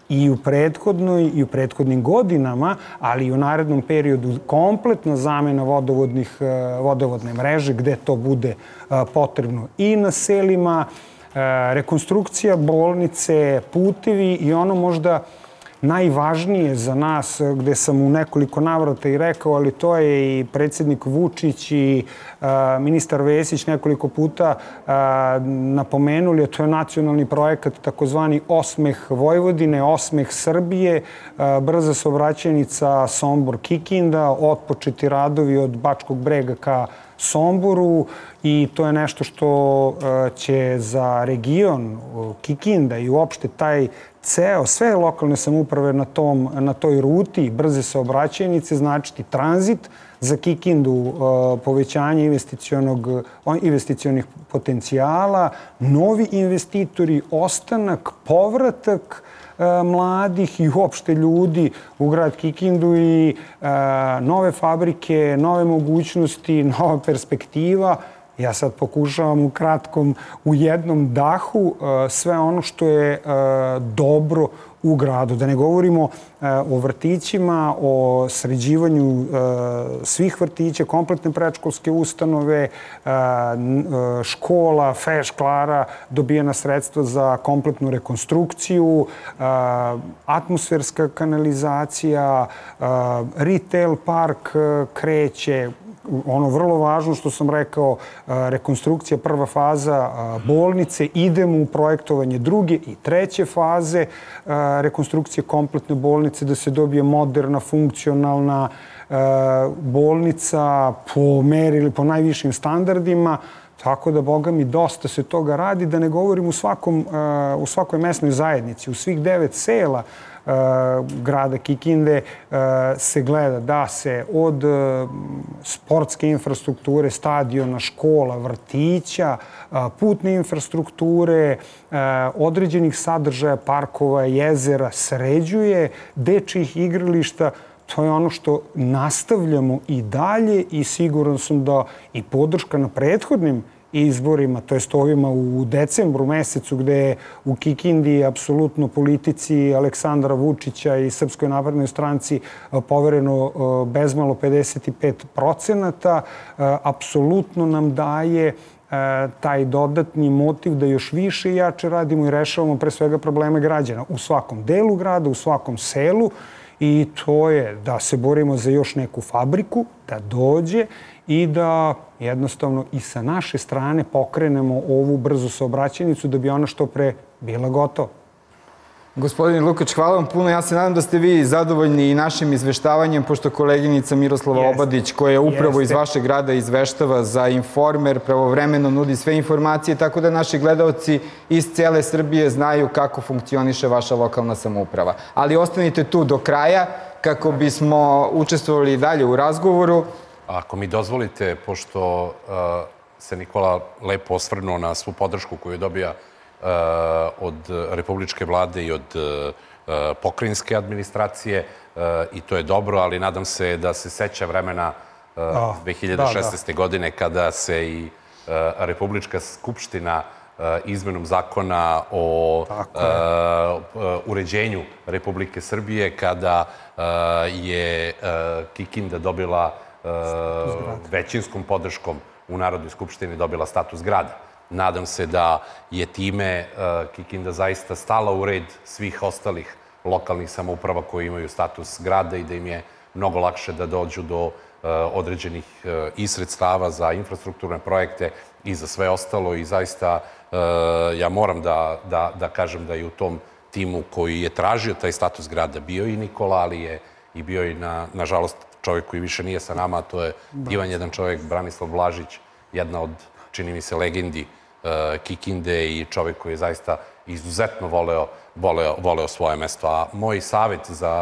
i u prethodnoj i u prethodnim godinama, ali i u narednom periodu kompletna zamena vodovodnih, vodovodne mreže gde to bude potrebno i na selima, rekonstrukcija bolnice, putevi i ono možda najvažnije za nas, gde sam u nekoliko navrata i rekao, ali to je i predsjednik Vučić i ministar Vesić nekoliko puta napomenuli, a to je nacionalni projekat takozvani Osmeh Vojvodine, Osmeh Srbije, brza saobraćajnica Sombor-Kikinda, otpočeti radovi od Bačkog Brega ka Somboru i to je nešto što će za region Kikinda i uopšte taj ceo, sve lokalne samouprave na, tom, na toj ruti brze saobraćajnice značiti tranzit za Kikindu, povećanje investicionih potencijala, novi investitori, ostanak, povratak mladih i uopšte ljudi u grad Kikindu i nove fabrike, nove mogućnosti, nova perspektiva. Ja sad pokušavam u kratkom, u jednom dahu sve ono što je dobro u gradu. Da ne govorimo o vrtićima, o sređivanju svih vrtića, kompletne predškolske ustanove, škola, fe šklara, dobijena sredstva za kompletnu rekonstrukciju, atmosferska kanalizacija, retail park kreće, ono vrlo važno što sam rekao, rekonstrukcija prva faza bolnice, idemo u projektovanje druge i treće faze rekonstrukcije kompletne bolnice da se dobije moderna, funkcionalna bolnica po meri, po najvišim standardima. Tako da, boga mi, dosta se toga radi, da ne govorim u, svakom, u svakoj mesnoj zajednici, u svih devet sela grada Kikinde se gleda da se od sportske infrastrukture, stadiona, škola, vrtića, putne infrastrukture, određenih sadržaja, parkova, jezera, sređuje, dečjih igrališta. To je ono što nastavljamo i dalje i siguran sam da i podrška na prethodnim izborima, to jest ovima u decembru mesecu, gde je u Kikindi apsolutno politici Aleksandra Vučića i Srpskoj naprednoj stranci povereno bezmalo pedeset pet procenata, apsolutno nam daje taj dodatni motiv da još više i jače radimo i rešavamo pre svega probleme građana u svakom delu grada, u svakom selu. I to je da se borimo za još neku fabriku, da dođe i da jednostavno i sa naše strane pokrenemo ovu brzu saobraćajnicu da bi ona što pre bila gotova. Gospodine Lukač, hvala vam puno. Ja se nadam da ste vi zadovoljni i našim izveštavanjem, pošto koleginica Miroslava Obadić, koja upravo iz vašeg grada izveštava za Informer, pravovremeno nudi sve informacije, tako da naši gledaoci iz cele Srbije znaju kako funkcioniše vaša lokalna samouprava. Ali ostanite tu do kraja kako bismo učestvovali i dalje u razgovoru. Ako mi dozvolite, pošto se Nikola lepo osvrnuo na svu podršku koju dobija od republičke vlade i od pokrajinske administracije i to je dobro, ali nadam se da se seća vremena dve hiljade šesnaeste. godine kada se i Republička skupština izmenom zakona o uređenju Republike Srbije, kada je Kikinda dobila većinskom podrškom u Narodnoj skupštini dobila status grada. Nadam se da je time Kikinda zaista stala u red svih ostalih lokalnih samouprava koji imaju status grada i da im je mnogo lakše da dođu do određenih i sredstava za infrastrukturne projekte i za sve ostalo. I zaista ja moram da kažem da je u tom timu koji je tražio taj status grada bio i Nikola, ali je i bio i, nažalost, čovjek koji više nije sa nama, a to je divan jedan čovjek, Branislav Blažić, jedna od, čini mi se, legendi Kikinde i čovjek koji je zaista izuzetno voleo svoje mesto. A moj savjet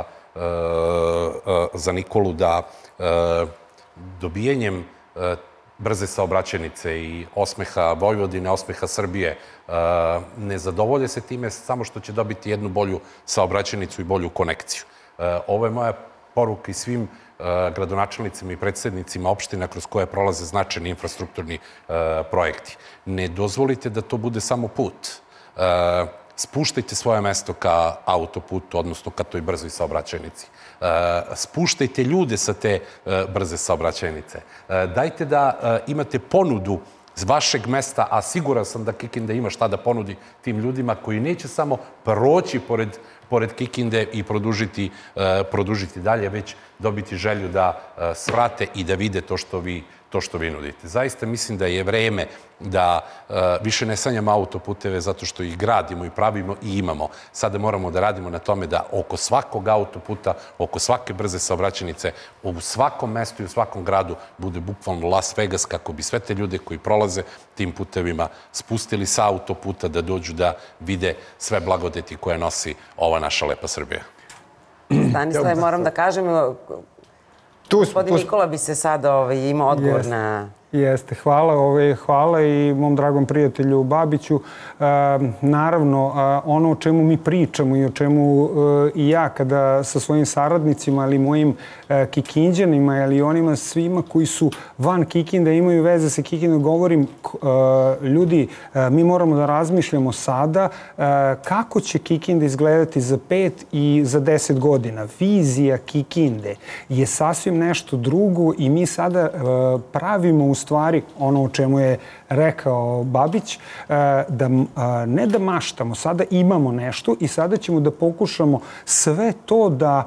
za Nikolu da dobijanjem brze saobraćajnice i osmeha Vojvodine, osmeha Srbije, ne zadovolje se time samo što će dobiti jednu bolju saobraćajnicu i bolju konekciju. Ovo je moja poruka i svim gradonačelnicima i predsjednicima opština kroz koje prolaze značajni infrastrukturni projekti. Ne dozvolite da to bude samo put. spuštajte svoje mesto ka autoputu, odnosno ka toj brzoj saobraćajnici. Spuštajte ljude sa te brze saobraćajnice. Dajte da imate ponudu z vašeg mesta, a siguran sam da Kikinda ima šta da ponudi tim ljudima koji neće samo proći pored, pored Kikinde i produžiti, produžiti dalje, već dobiti želju da svrate i da vide to što vi to što vi nudite. Zaista mislim da je vreme da više ne sanjamo autoputeve zato što ih gradimo i pravimo i imamo. Sada moramo da radimo na tome da oko svakog autoputa, oko svake brze saobraćajnice, u svakom mestu i u svakom gradu bude bukvalno Las Vegas kako bi sve te ljude koji prolaze tim putevima spustili sa autoputa da dođu da vide sve blagodeti koje nosi ova naša lepa Srbija. Stanislav, moram da kažem, gospodin Nikola bi se sada imao odgovor na... Jeste, hvala, hvala i mom dragom prijatelju Babiću. Naravno, ono o čemu mi pričamo i o čemu i ja kada sa svojim saradnicima, ali mojim Kikinđanima, ali onima svima koji su van Kikinde, imaju veze sa Kikindom, govorim, ljudi, mi moramo da razmišljamo sada kako će Kikinda izgledati za pet i za deset godina. Vizija Kikinde je sasvim nešto drugo i mi sada pravimo u stvari ono o čemu je rekao Babić, da ne da maštamo, sada imamo nešto i sada ćemo da pokušamo sve to da,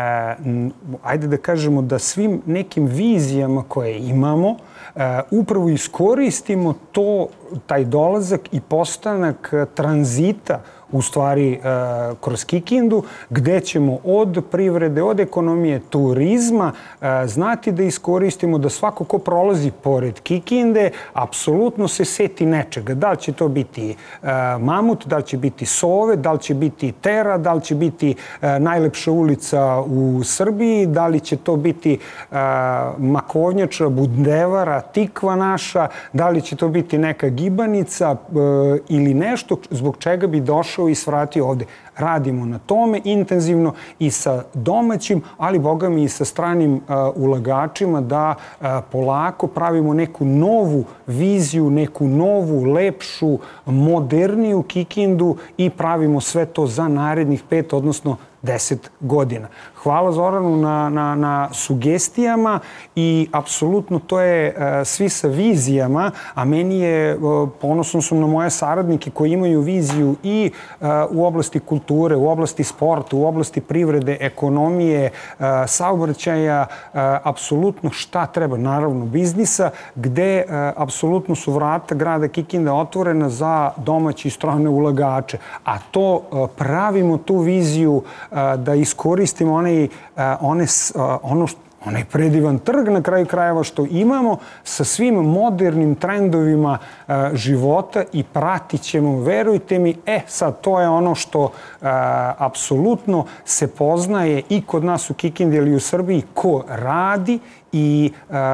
ajde da kažemo, da svim nekim vizijama koje imamo, upravo iskoristimo to, taj dolazak i postanak tranzita u stvari kroz Kikindu, gde ćemo od privrede, od ekonomije, turizma znati da iskoristimo da svako ko prolazi pored Kikinde apsolutno se seti nečega. Da li će to biti mamut, da li će biti sove, da li će biti tera, da li će biti najlepša ulica u Srbiji, da li će to biti makovnjača, bundevara, tikva naša, da li će to biti neka gibanica ili nešto zbog čega bi došao i svratio ovde. Radimo na tome intenzivno i sa domaćim, ali boga mi i sa stranim ulagačima da polako pravimo neku novu viziju, neku novu, lepšu, moderniju Kikindu i pravimo sve to za narednih pet, odnosno deset godina. Hvala Zoranu na, na, na sugestijama i apsolutno to je svi sa vizijama, a meni je, ponosan sam na moje saradnike koji imaju viziju i u oblasti kulture, u oblasti sporta, u oblasti privrede, ekonomije, saobraćaja, apsolutno šta treba, naravno biznisa, gde apsolutno su vrata grada Kikinda otvorena za domaće i strane ulagače. A to pravimo tu viziju da iskoristimo onaj, one, ono što onaj predivan trg na kraju krajeva što imamo sa svim modernim trendovima života i pratit ćemo, verujte mi, e sad to je ono što apsolutno se poznaje i kod nas u Kikindi ili u Srbiji, ko radi i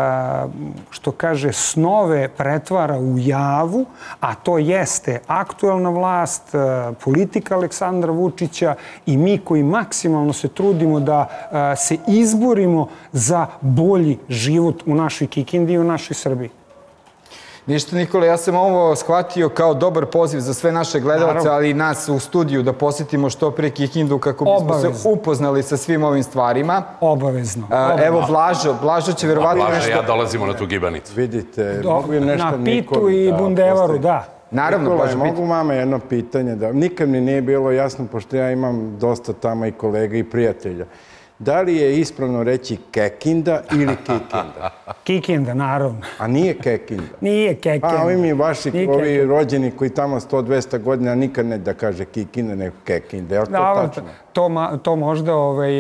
što kaže snove pretvara u javu, a to jeste aktuelna vlast, politika Aleksandra Vučića i mi koji maksimalno se trudimo da se izborimo za bolji život u našoj Kikindi i u našoj Srbiji. Ništa, Nikola, ja sam ovo shvatio kao dobar poziv za sve naše gledalce, ali i nas u studiju da posjetimo što pre Kikindu kako bismo se upoznali sa svim ovim stvarima. Obavezno. Evo, Blažo, Blažo će verovatno nešto... Blažo, ja dolazimo na tu gibanicu. Vidite, mogu je nešto na Pitu i Bundevaru, da. Naravno, Nikola, mogu mama jedno pitanje da... Nikad mi nije bilo jasno, pošto ja imam dosta tamo i kolega i prijatelja. Da li je ispravno reći Kekinda ili Kikinda? Kikinda, naravno. A nije Kekinda? Nije Kekinda. A ovi mi vaši, ovi rođeni koji tamo sto dvesta godina nikad ne da kaže Kikinda, nego Kekinda. Je li to tačno? To možda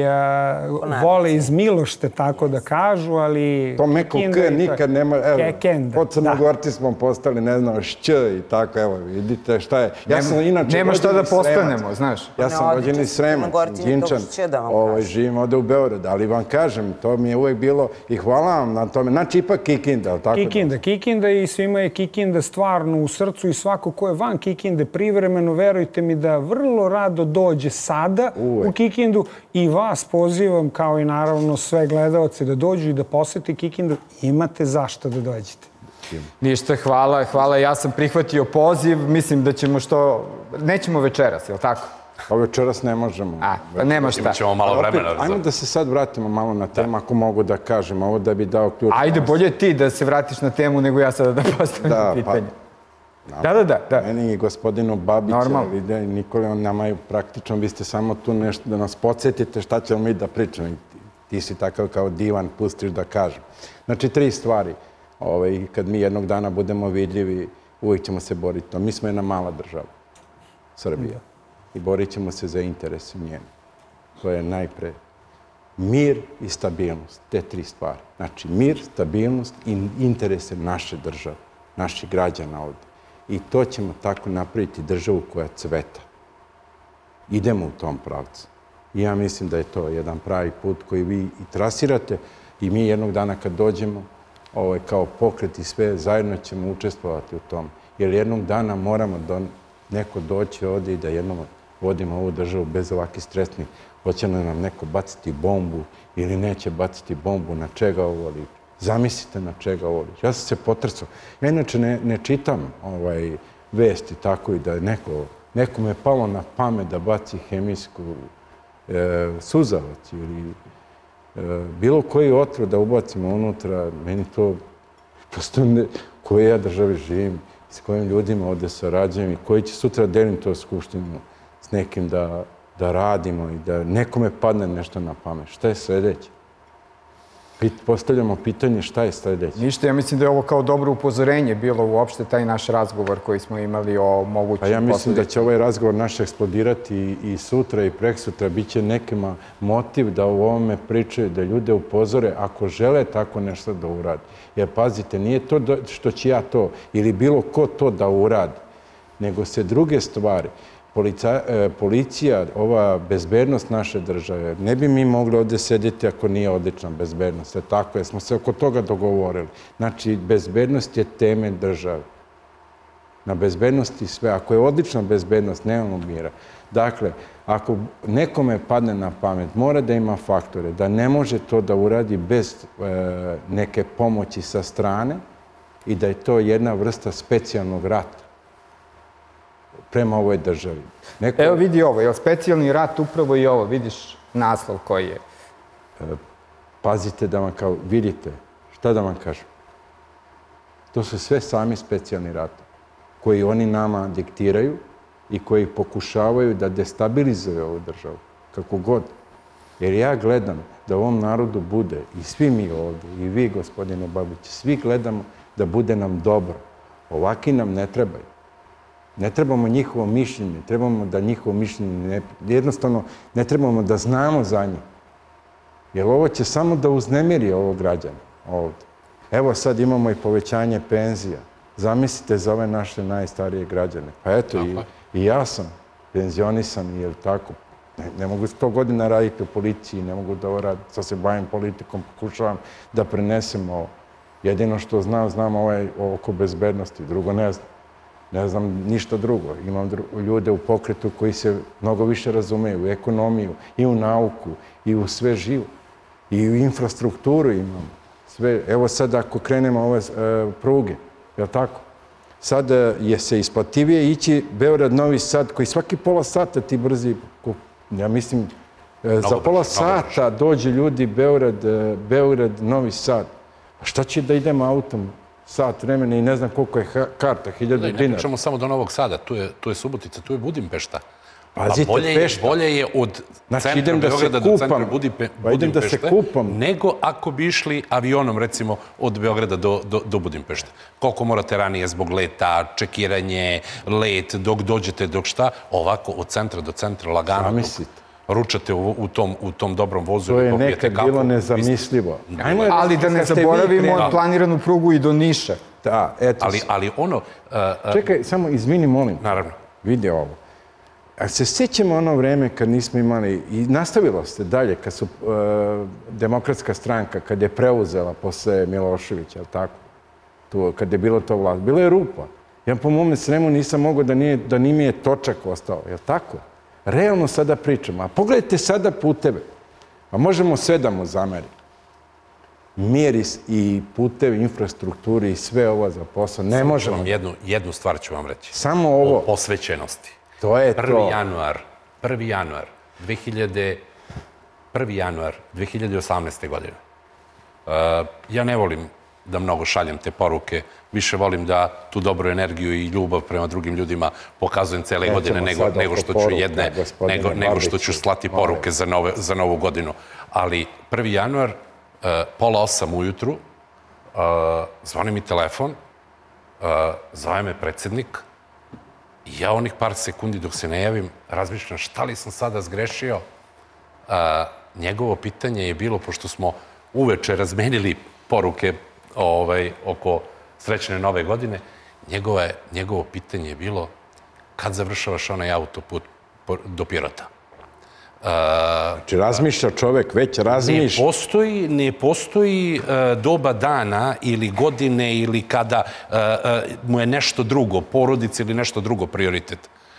vole iz milošte tako da kažu, ali... To meko K nikad nema... Kekenda. Po Crnogorci smo postali, ne znam, šć i tako, evo, vidite šta je. Nema šta da postanemo, znaš. Ja sam rođeni Sremac, Ginčan, živim ovde u Beogradu, ali vam kažem, to mi je uvek bilo i hvala vam na tome. Znači, ipak Kikinda, ali tako? Kikinda, Kikinda i svima je Kikinda stvarno u srcu i svako ko je van Kikinde privremeno, verujte mi da vrlo rado dođe sada u Kikindu i vas pozivam, kao i naravno sve gledalce, da dođu i da posete Kikindu. Imate zašto da dođete. Ništa, hvala, hvala. Ja sam prihvatio poziv. Mislim da ćemo što... Nećemo večeras, je li tako? Pa večeras ne možemo. A, pa nema šta. Imaćemo malo vremena. Ajmo da se sad vratimo malo na temu, ako mogu da kažem ovo, da bi dao ključ. Ajde, bolje ti da se vratiš na temu nego ja sada da postavim pitanje. Da, da, da. Meni i gospodinu Babića i Nikoli, on nama je praktično, vi ste samo tu nešto da nas podsjetite šta ćemo mi da pričamo. Ti si takav kao divan, pustiš da kažem. Znači, tri stvari. Kad mi jednog dana budemo vidljivi, uvijek ćemo se boriti. Mi smo jedna mala država, Srbija. I borit ćemo se za interese njene. To je najpre mir i stabilnost. Te tri stvari. Znači, mir, stabilnost i interese naše države, naših građana ovdje. I to ćemo tako napraviti državu koja cveta. Idemo u tom pravcu. I ja mislim da je to jedan pravi put koji vi i trasirate i mi jednog dana kad dođemo kao pokret i sve, zajedno ćemo učestvovati u tom. Jer jednog dana moramo neko doći ovdje i da jednom vodimo ovu državu bez ovakvih stresnih. Hoće li nam neko baciti bombu ili neće baciti bombu, na čega ovo liči. Zamislite na čega ovo liči. Ja sam se potresao. Ja inače ne čitam vesti tako i da nekome je palo na pamet da baci hemijsku suzavac ili bilo koji otrov da ubacimo unutra. Meni to prosto u kojoj ja državi živim, s kojim ljudima ovdje sarađujem i koji će sutra delim to skupštinu s nekim da radimo i da nekome padne nešto na pamet. Šta je sljedeće? Postavljamo pitanje šta je sljedeće. Ništa, ja mislim da je ovo kao dobro upozorenje bilo uopšte taj naš razgovor koji smo imali o mogućim posledicama. Ja mislim da će ovaj razgovor naš eksplodirati i sutra i preksutra. Biće nekima motiv da u ovome pričaju, da ljude upozore ako žele tako nešto da uradi. Jer pazite, nije to što će ja to ili bilo ko to da uradi, nego se druge stvari. Policija, ova bezbednost naše države, ne bi mi mogli ovdje sedjeti ako nije odlična bezbednost. Tako je, smo se oko toga dogovorili. Znači, bezbednost je temelj države. Na bezbednosti sve. Ako je odlična bezbednost, nemamo mira. Dakle, ako nekome padne na pamet, mora da ima faktore, da ne može to da uradi bez neke pomoći sa strane i da je to jedna vrsta specijalnog rata prema ovoj državi. Evo vidi ovo, je li specijalni rat upravo i ovo? Vidiš naslov koji je? Pazite da vam kao, vidite, šta da vam kažem? To su sve sami specijalni ratovi koji oni nama diktiraju i koji pokušavaju da destabilizuju ovu državu, kako god. Jer ja gledam da ovom narodu bude, i svi mi ovdje, i vi, gospodine Babić, svi gledamo da bude nam dobro. Ovaki nam ne trebaju. Ne trebamo njihovo mišljenje, trebamo da njihovo mišljenje, jednostavno ne trebamo da znamo za njih. Jer ovo će samo da uznemiri ovog građana ovdje. Evo sad imamo i povećanje penzija. Zamislite za ove naše najstarije građane. Pa eto, i ja sam penzionisan, jer tako, ne mogu sto godina raditi u policiji, ne mogu da ovo radim, sad se bavim politikom, pokušavam da prenesem ovo. Jedino što znam, znam oko bezbednosti, drugo ne znam. Ne znam ništa drugo. Imam ljude u pokretu koji se mnogo više razumeju u ekonomiju i u nauku i u sve živo. I u infrastrukturu imamo. Evo sad ako krenemo ove pruge, je li tako? Sad je se isplativije ići Beograd-Novi Sad, koji svaki pola sata ti brzi, ja mislim, za pola sata dođe ljudi Beograd-Novi Sad. Šta će da idemo autom sat vremena i ne znam koliko je karta, hiljadu dinara. Ne pričamo samo do Novog Sada, tu je Subotica, tu je Budimpešta. Pazite, Pešta. Bolje je od centra Beograda do centra Budimpešte, nego ako bi išli avionom, recimo, od Beograda do Budimpešte. Koliko morate ranije zbog leta, čekiranje, let, dok dođete, dok šta, ovako od centra do centra, lagano, ručate u tom dobrom vozu. To je nekad bilo nezamislivo. Ali da ne zaboravimo planiranu prugu i do Niša. Da, eto. Ali ono... Čekaj, samo izvini, molim. Naravno. Vidi ovo. A se sjećamo ono vreme kad nismo imali, i nastavilo se dalje, kad su Demokratska stranka, kad je preuzela posle Miloševića, ali tako, kad je bilo to vlast, bilo je rupa. Ja po mome Sremu nisam mogao da ni mi je točak ostao, je li tako? Realno sada pričamo. A pogledajte sada puteve. Pa možemo sve da mu zamerimo. mir i putevi, infrastrukturi i sve ovo za posao. Ne možemo. Jednu stvar ću vam reći. Samo ovo. O posvećenosti. To je to. Prvi januar, prvi januar, prvi januar dve hiljade osamnaeste. godine. Ja ne volim da mnogo šaljem te poruke. Više volim da tu dobru energiju i ljubav prema drugim ljudima pokazujem cele godine nego što ću jedne, nego što ću slati poruke za novu godinu. Ali prvi januar, pola osam ujutru, zvoni mi telefon, zove me predsjednik i ja onih par sekundi dok se ne javim razmišljam šta li sam sada zgrešio. Njegovo pitanje je bilo, pošto smo uveče razmenili poruke oko srećne nove godine, njegovo pitanje je bilo kad završavaš onaj autoput do Pirota. Znači, razmišlja čovek, već razmišlja. Ne postoji doba dana ili godine ili kada mu je nešto drugo, porodica ili nešto drugo prioritet.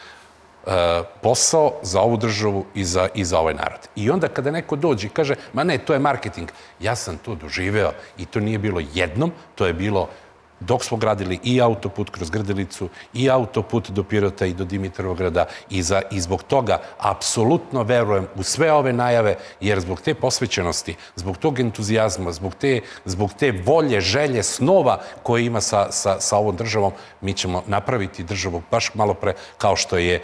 Posao za ovu državu i za ovaj narod. I onda kada neko dođe i kaže, ma ne, to je marketing, ja sam to doživeo i to nije bilo jednom, to je bilo dok smo gradili i autoput kroz Grdelicu, i autoput do Pirota i do Dimitrovgrada i zbog toga apsolutno verujem u sve ove najave, jer zbog te posvećenosti, zbog tog entuzijazma, zbog te volje, želje, snova koje ima sa ovom državom, mi ćemo napraviti državu baš malo pre, kao što je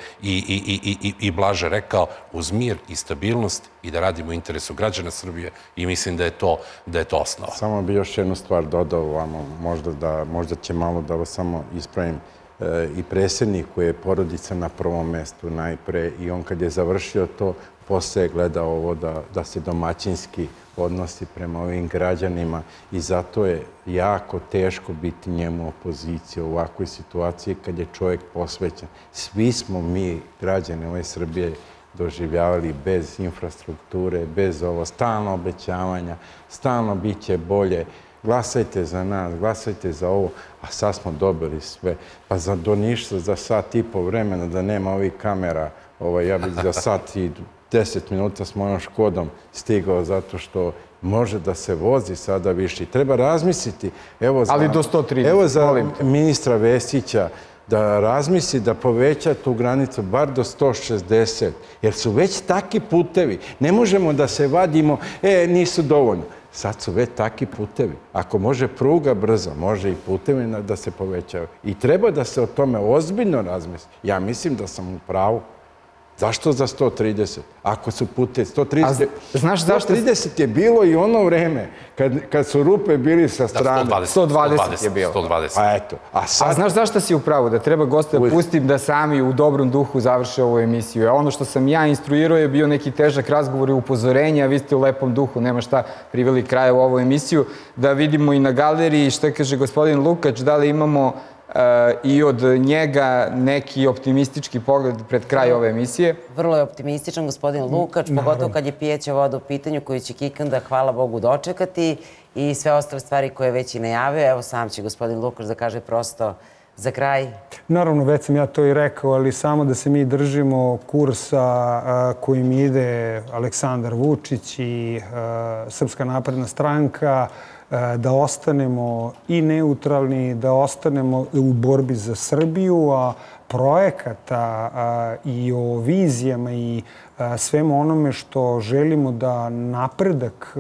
i Blaže rekao, uz mir i stabilnost i da radimo u interesu građana Srbije i mislim da je to osnova. Samo bi još jednu stvar dodao vamo, možda da možda će malo da vas samo ispravim. I predsjedniku je porodica na prvom mestu najpre i on kad je završio to, posle je gledao ovo da se domaćinski odnosi prema ovim građanima i zato je jako teško biti njemu opozicija u ovakvoj situaciji kad je čovjek posvećen. Svi smo mi, građani ove Srbije, doživljavali bez infrastrukture, bez ovo, stalno obećavanja, stalno bit će bolje. Glasajte za nas, glasajte za ovo, a sad smo dobili sve. Pa za do Niša za sat i po vremena da nema ovih kamera, ja bih za sat i deset minuta s mojom Škodom stigao zato što može da se vozi sada više. Treba razmisliti. Ali do sto trideset. Evo za ministra Vesića da razmisli da poveća tu granicu bar do sto šezdeset, jer su već taki putevi. Ne možemo da se vadimo, e, nisu dovoljno. Sad su već taki putevi. Ako može pruga brzo, može i putevi da se povećaju. I treba da se o tome ozbiljno razmisli. Ja mislim da sam u pravu. Zašto za sto trideset? Ako su putevi sto trideset... sto trideset je bilo i ono vreme kad su rupe bili sa strane. sto dvadeset je bilo. A eto. A znaš zašto si u pravu? Da treba goste da pustim da sami u dobrom duhu završe ovu emisiju. Ono što sam ja instruirao je bio neki težak razgovor i upozorenje, a vi ste u lepom duhu, nema šta, priveli kraja u ovu emisiju. Da vidimo i na galeriji šta kaže gospodin Lukač, da li imamo i od njega neki optimistički pogled pred kraj ove emisije. Vrlo je optimističan gospodin Lukač, pogotovo kad je pijeća voda u pitanju koju će Kikanda, hvala Bogu, dočekati i sve ostale stvari koje već i najavio. Evo sam će gospodin Lukač da kaže prosto za kraj. Naravno, već sam ja to i rekao, ali samo da se mi držimo kursa kojim ide Aleksandar Vučić i Srpska napredna stranka, da ostanemo i neutralni, da ostanemo u borbi za Srbiju, a projekata i o vizijama i svemu onome što želimo da napredak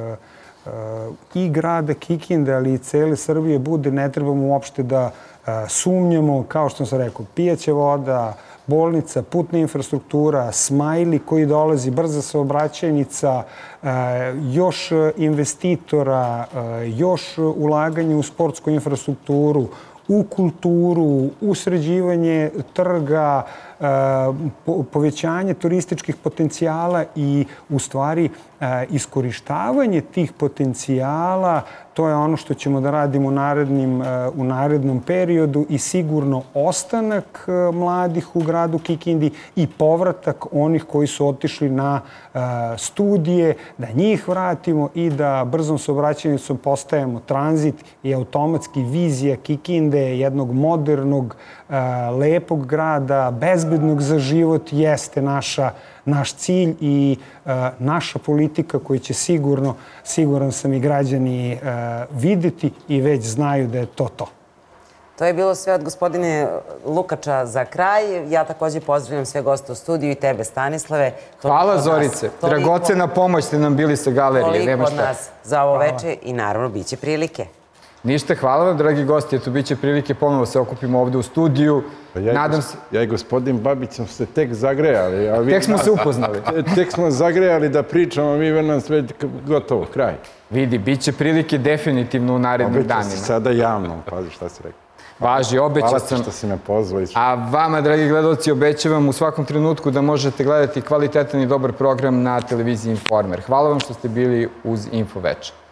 i grada Kikinde, ali i cele Srbije bude, ne trebamo uopšte da sumnjamo, kao što sam rekao, pijaća voda, bolnica, putna infrastruktura, smajli koji dolazi, brza saobraćajnica, još investitora, još ulaganje u sportsku infrastrukturu, u kulturu, u sređivanje trga, povećanje turističkih potencijala i u stvari iskorištavanje tih potencijala. To je ono što ćemo da radimo u narednom periodu i sigurno ostanak mladih u gradu Kikindi i povratak onih koji su otišli na studije, da njih vratimo i da brzom saobraćajnicom postajemo tranzit i automatski vizija Kikinde, jednog modernog, lepog grada, bezbednog bezbednog za život jeste naša, naš cilj i uh, naša politika koju će sigurno, siguran sam i građani uh, videti i već znaju da je to to. To je bilo sve od gospodine Lukača za kraj. Ja također pozdravljam sve goste u studiju i tebe, Stanislave. Hvala, Zorice. Dragocena pomoć ste nam bili sa galerije. Toliko od nas za ovo veče i naravno bit će prilike. Ništa, hvala vam, dragi gosti. Eto, bit će prilike, ponovo se okupimo ovde u studiju. Nadam se... Ja i gospodin Babić smo se tek zagrejali. Tek smo se upoznali. Tek smo zagrejali da pričamo, mi nam sve gotovo, kraj. Vidi, bit će prilike definitivno u narednim danima. Obećao si sada javno, pazi šta si rekao. Važi, obećao sam. Hvala što si me pozvao. A vama, dragi gledalci, obećavam u svakom trenutku da možete gledati kvalitetan i dobar program na televiziji Informer. Hvala vam što ste bili uz Info Večer.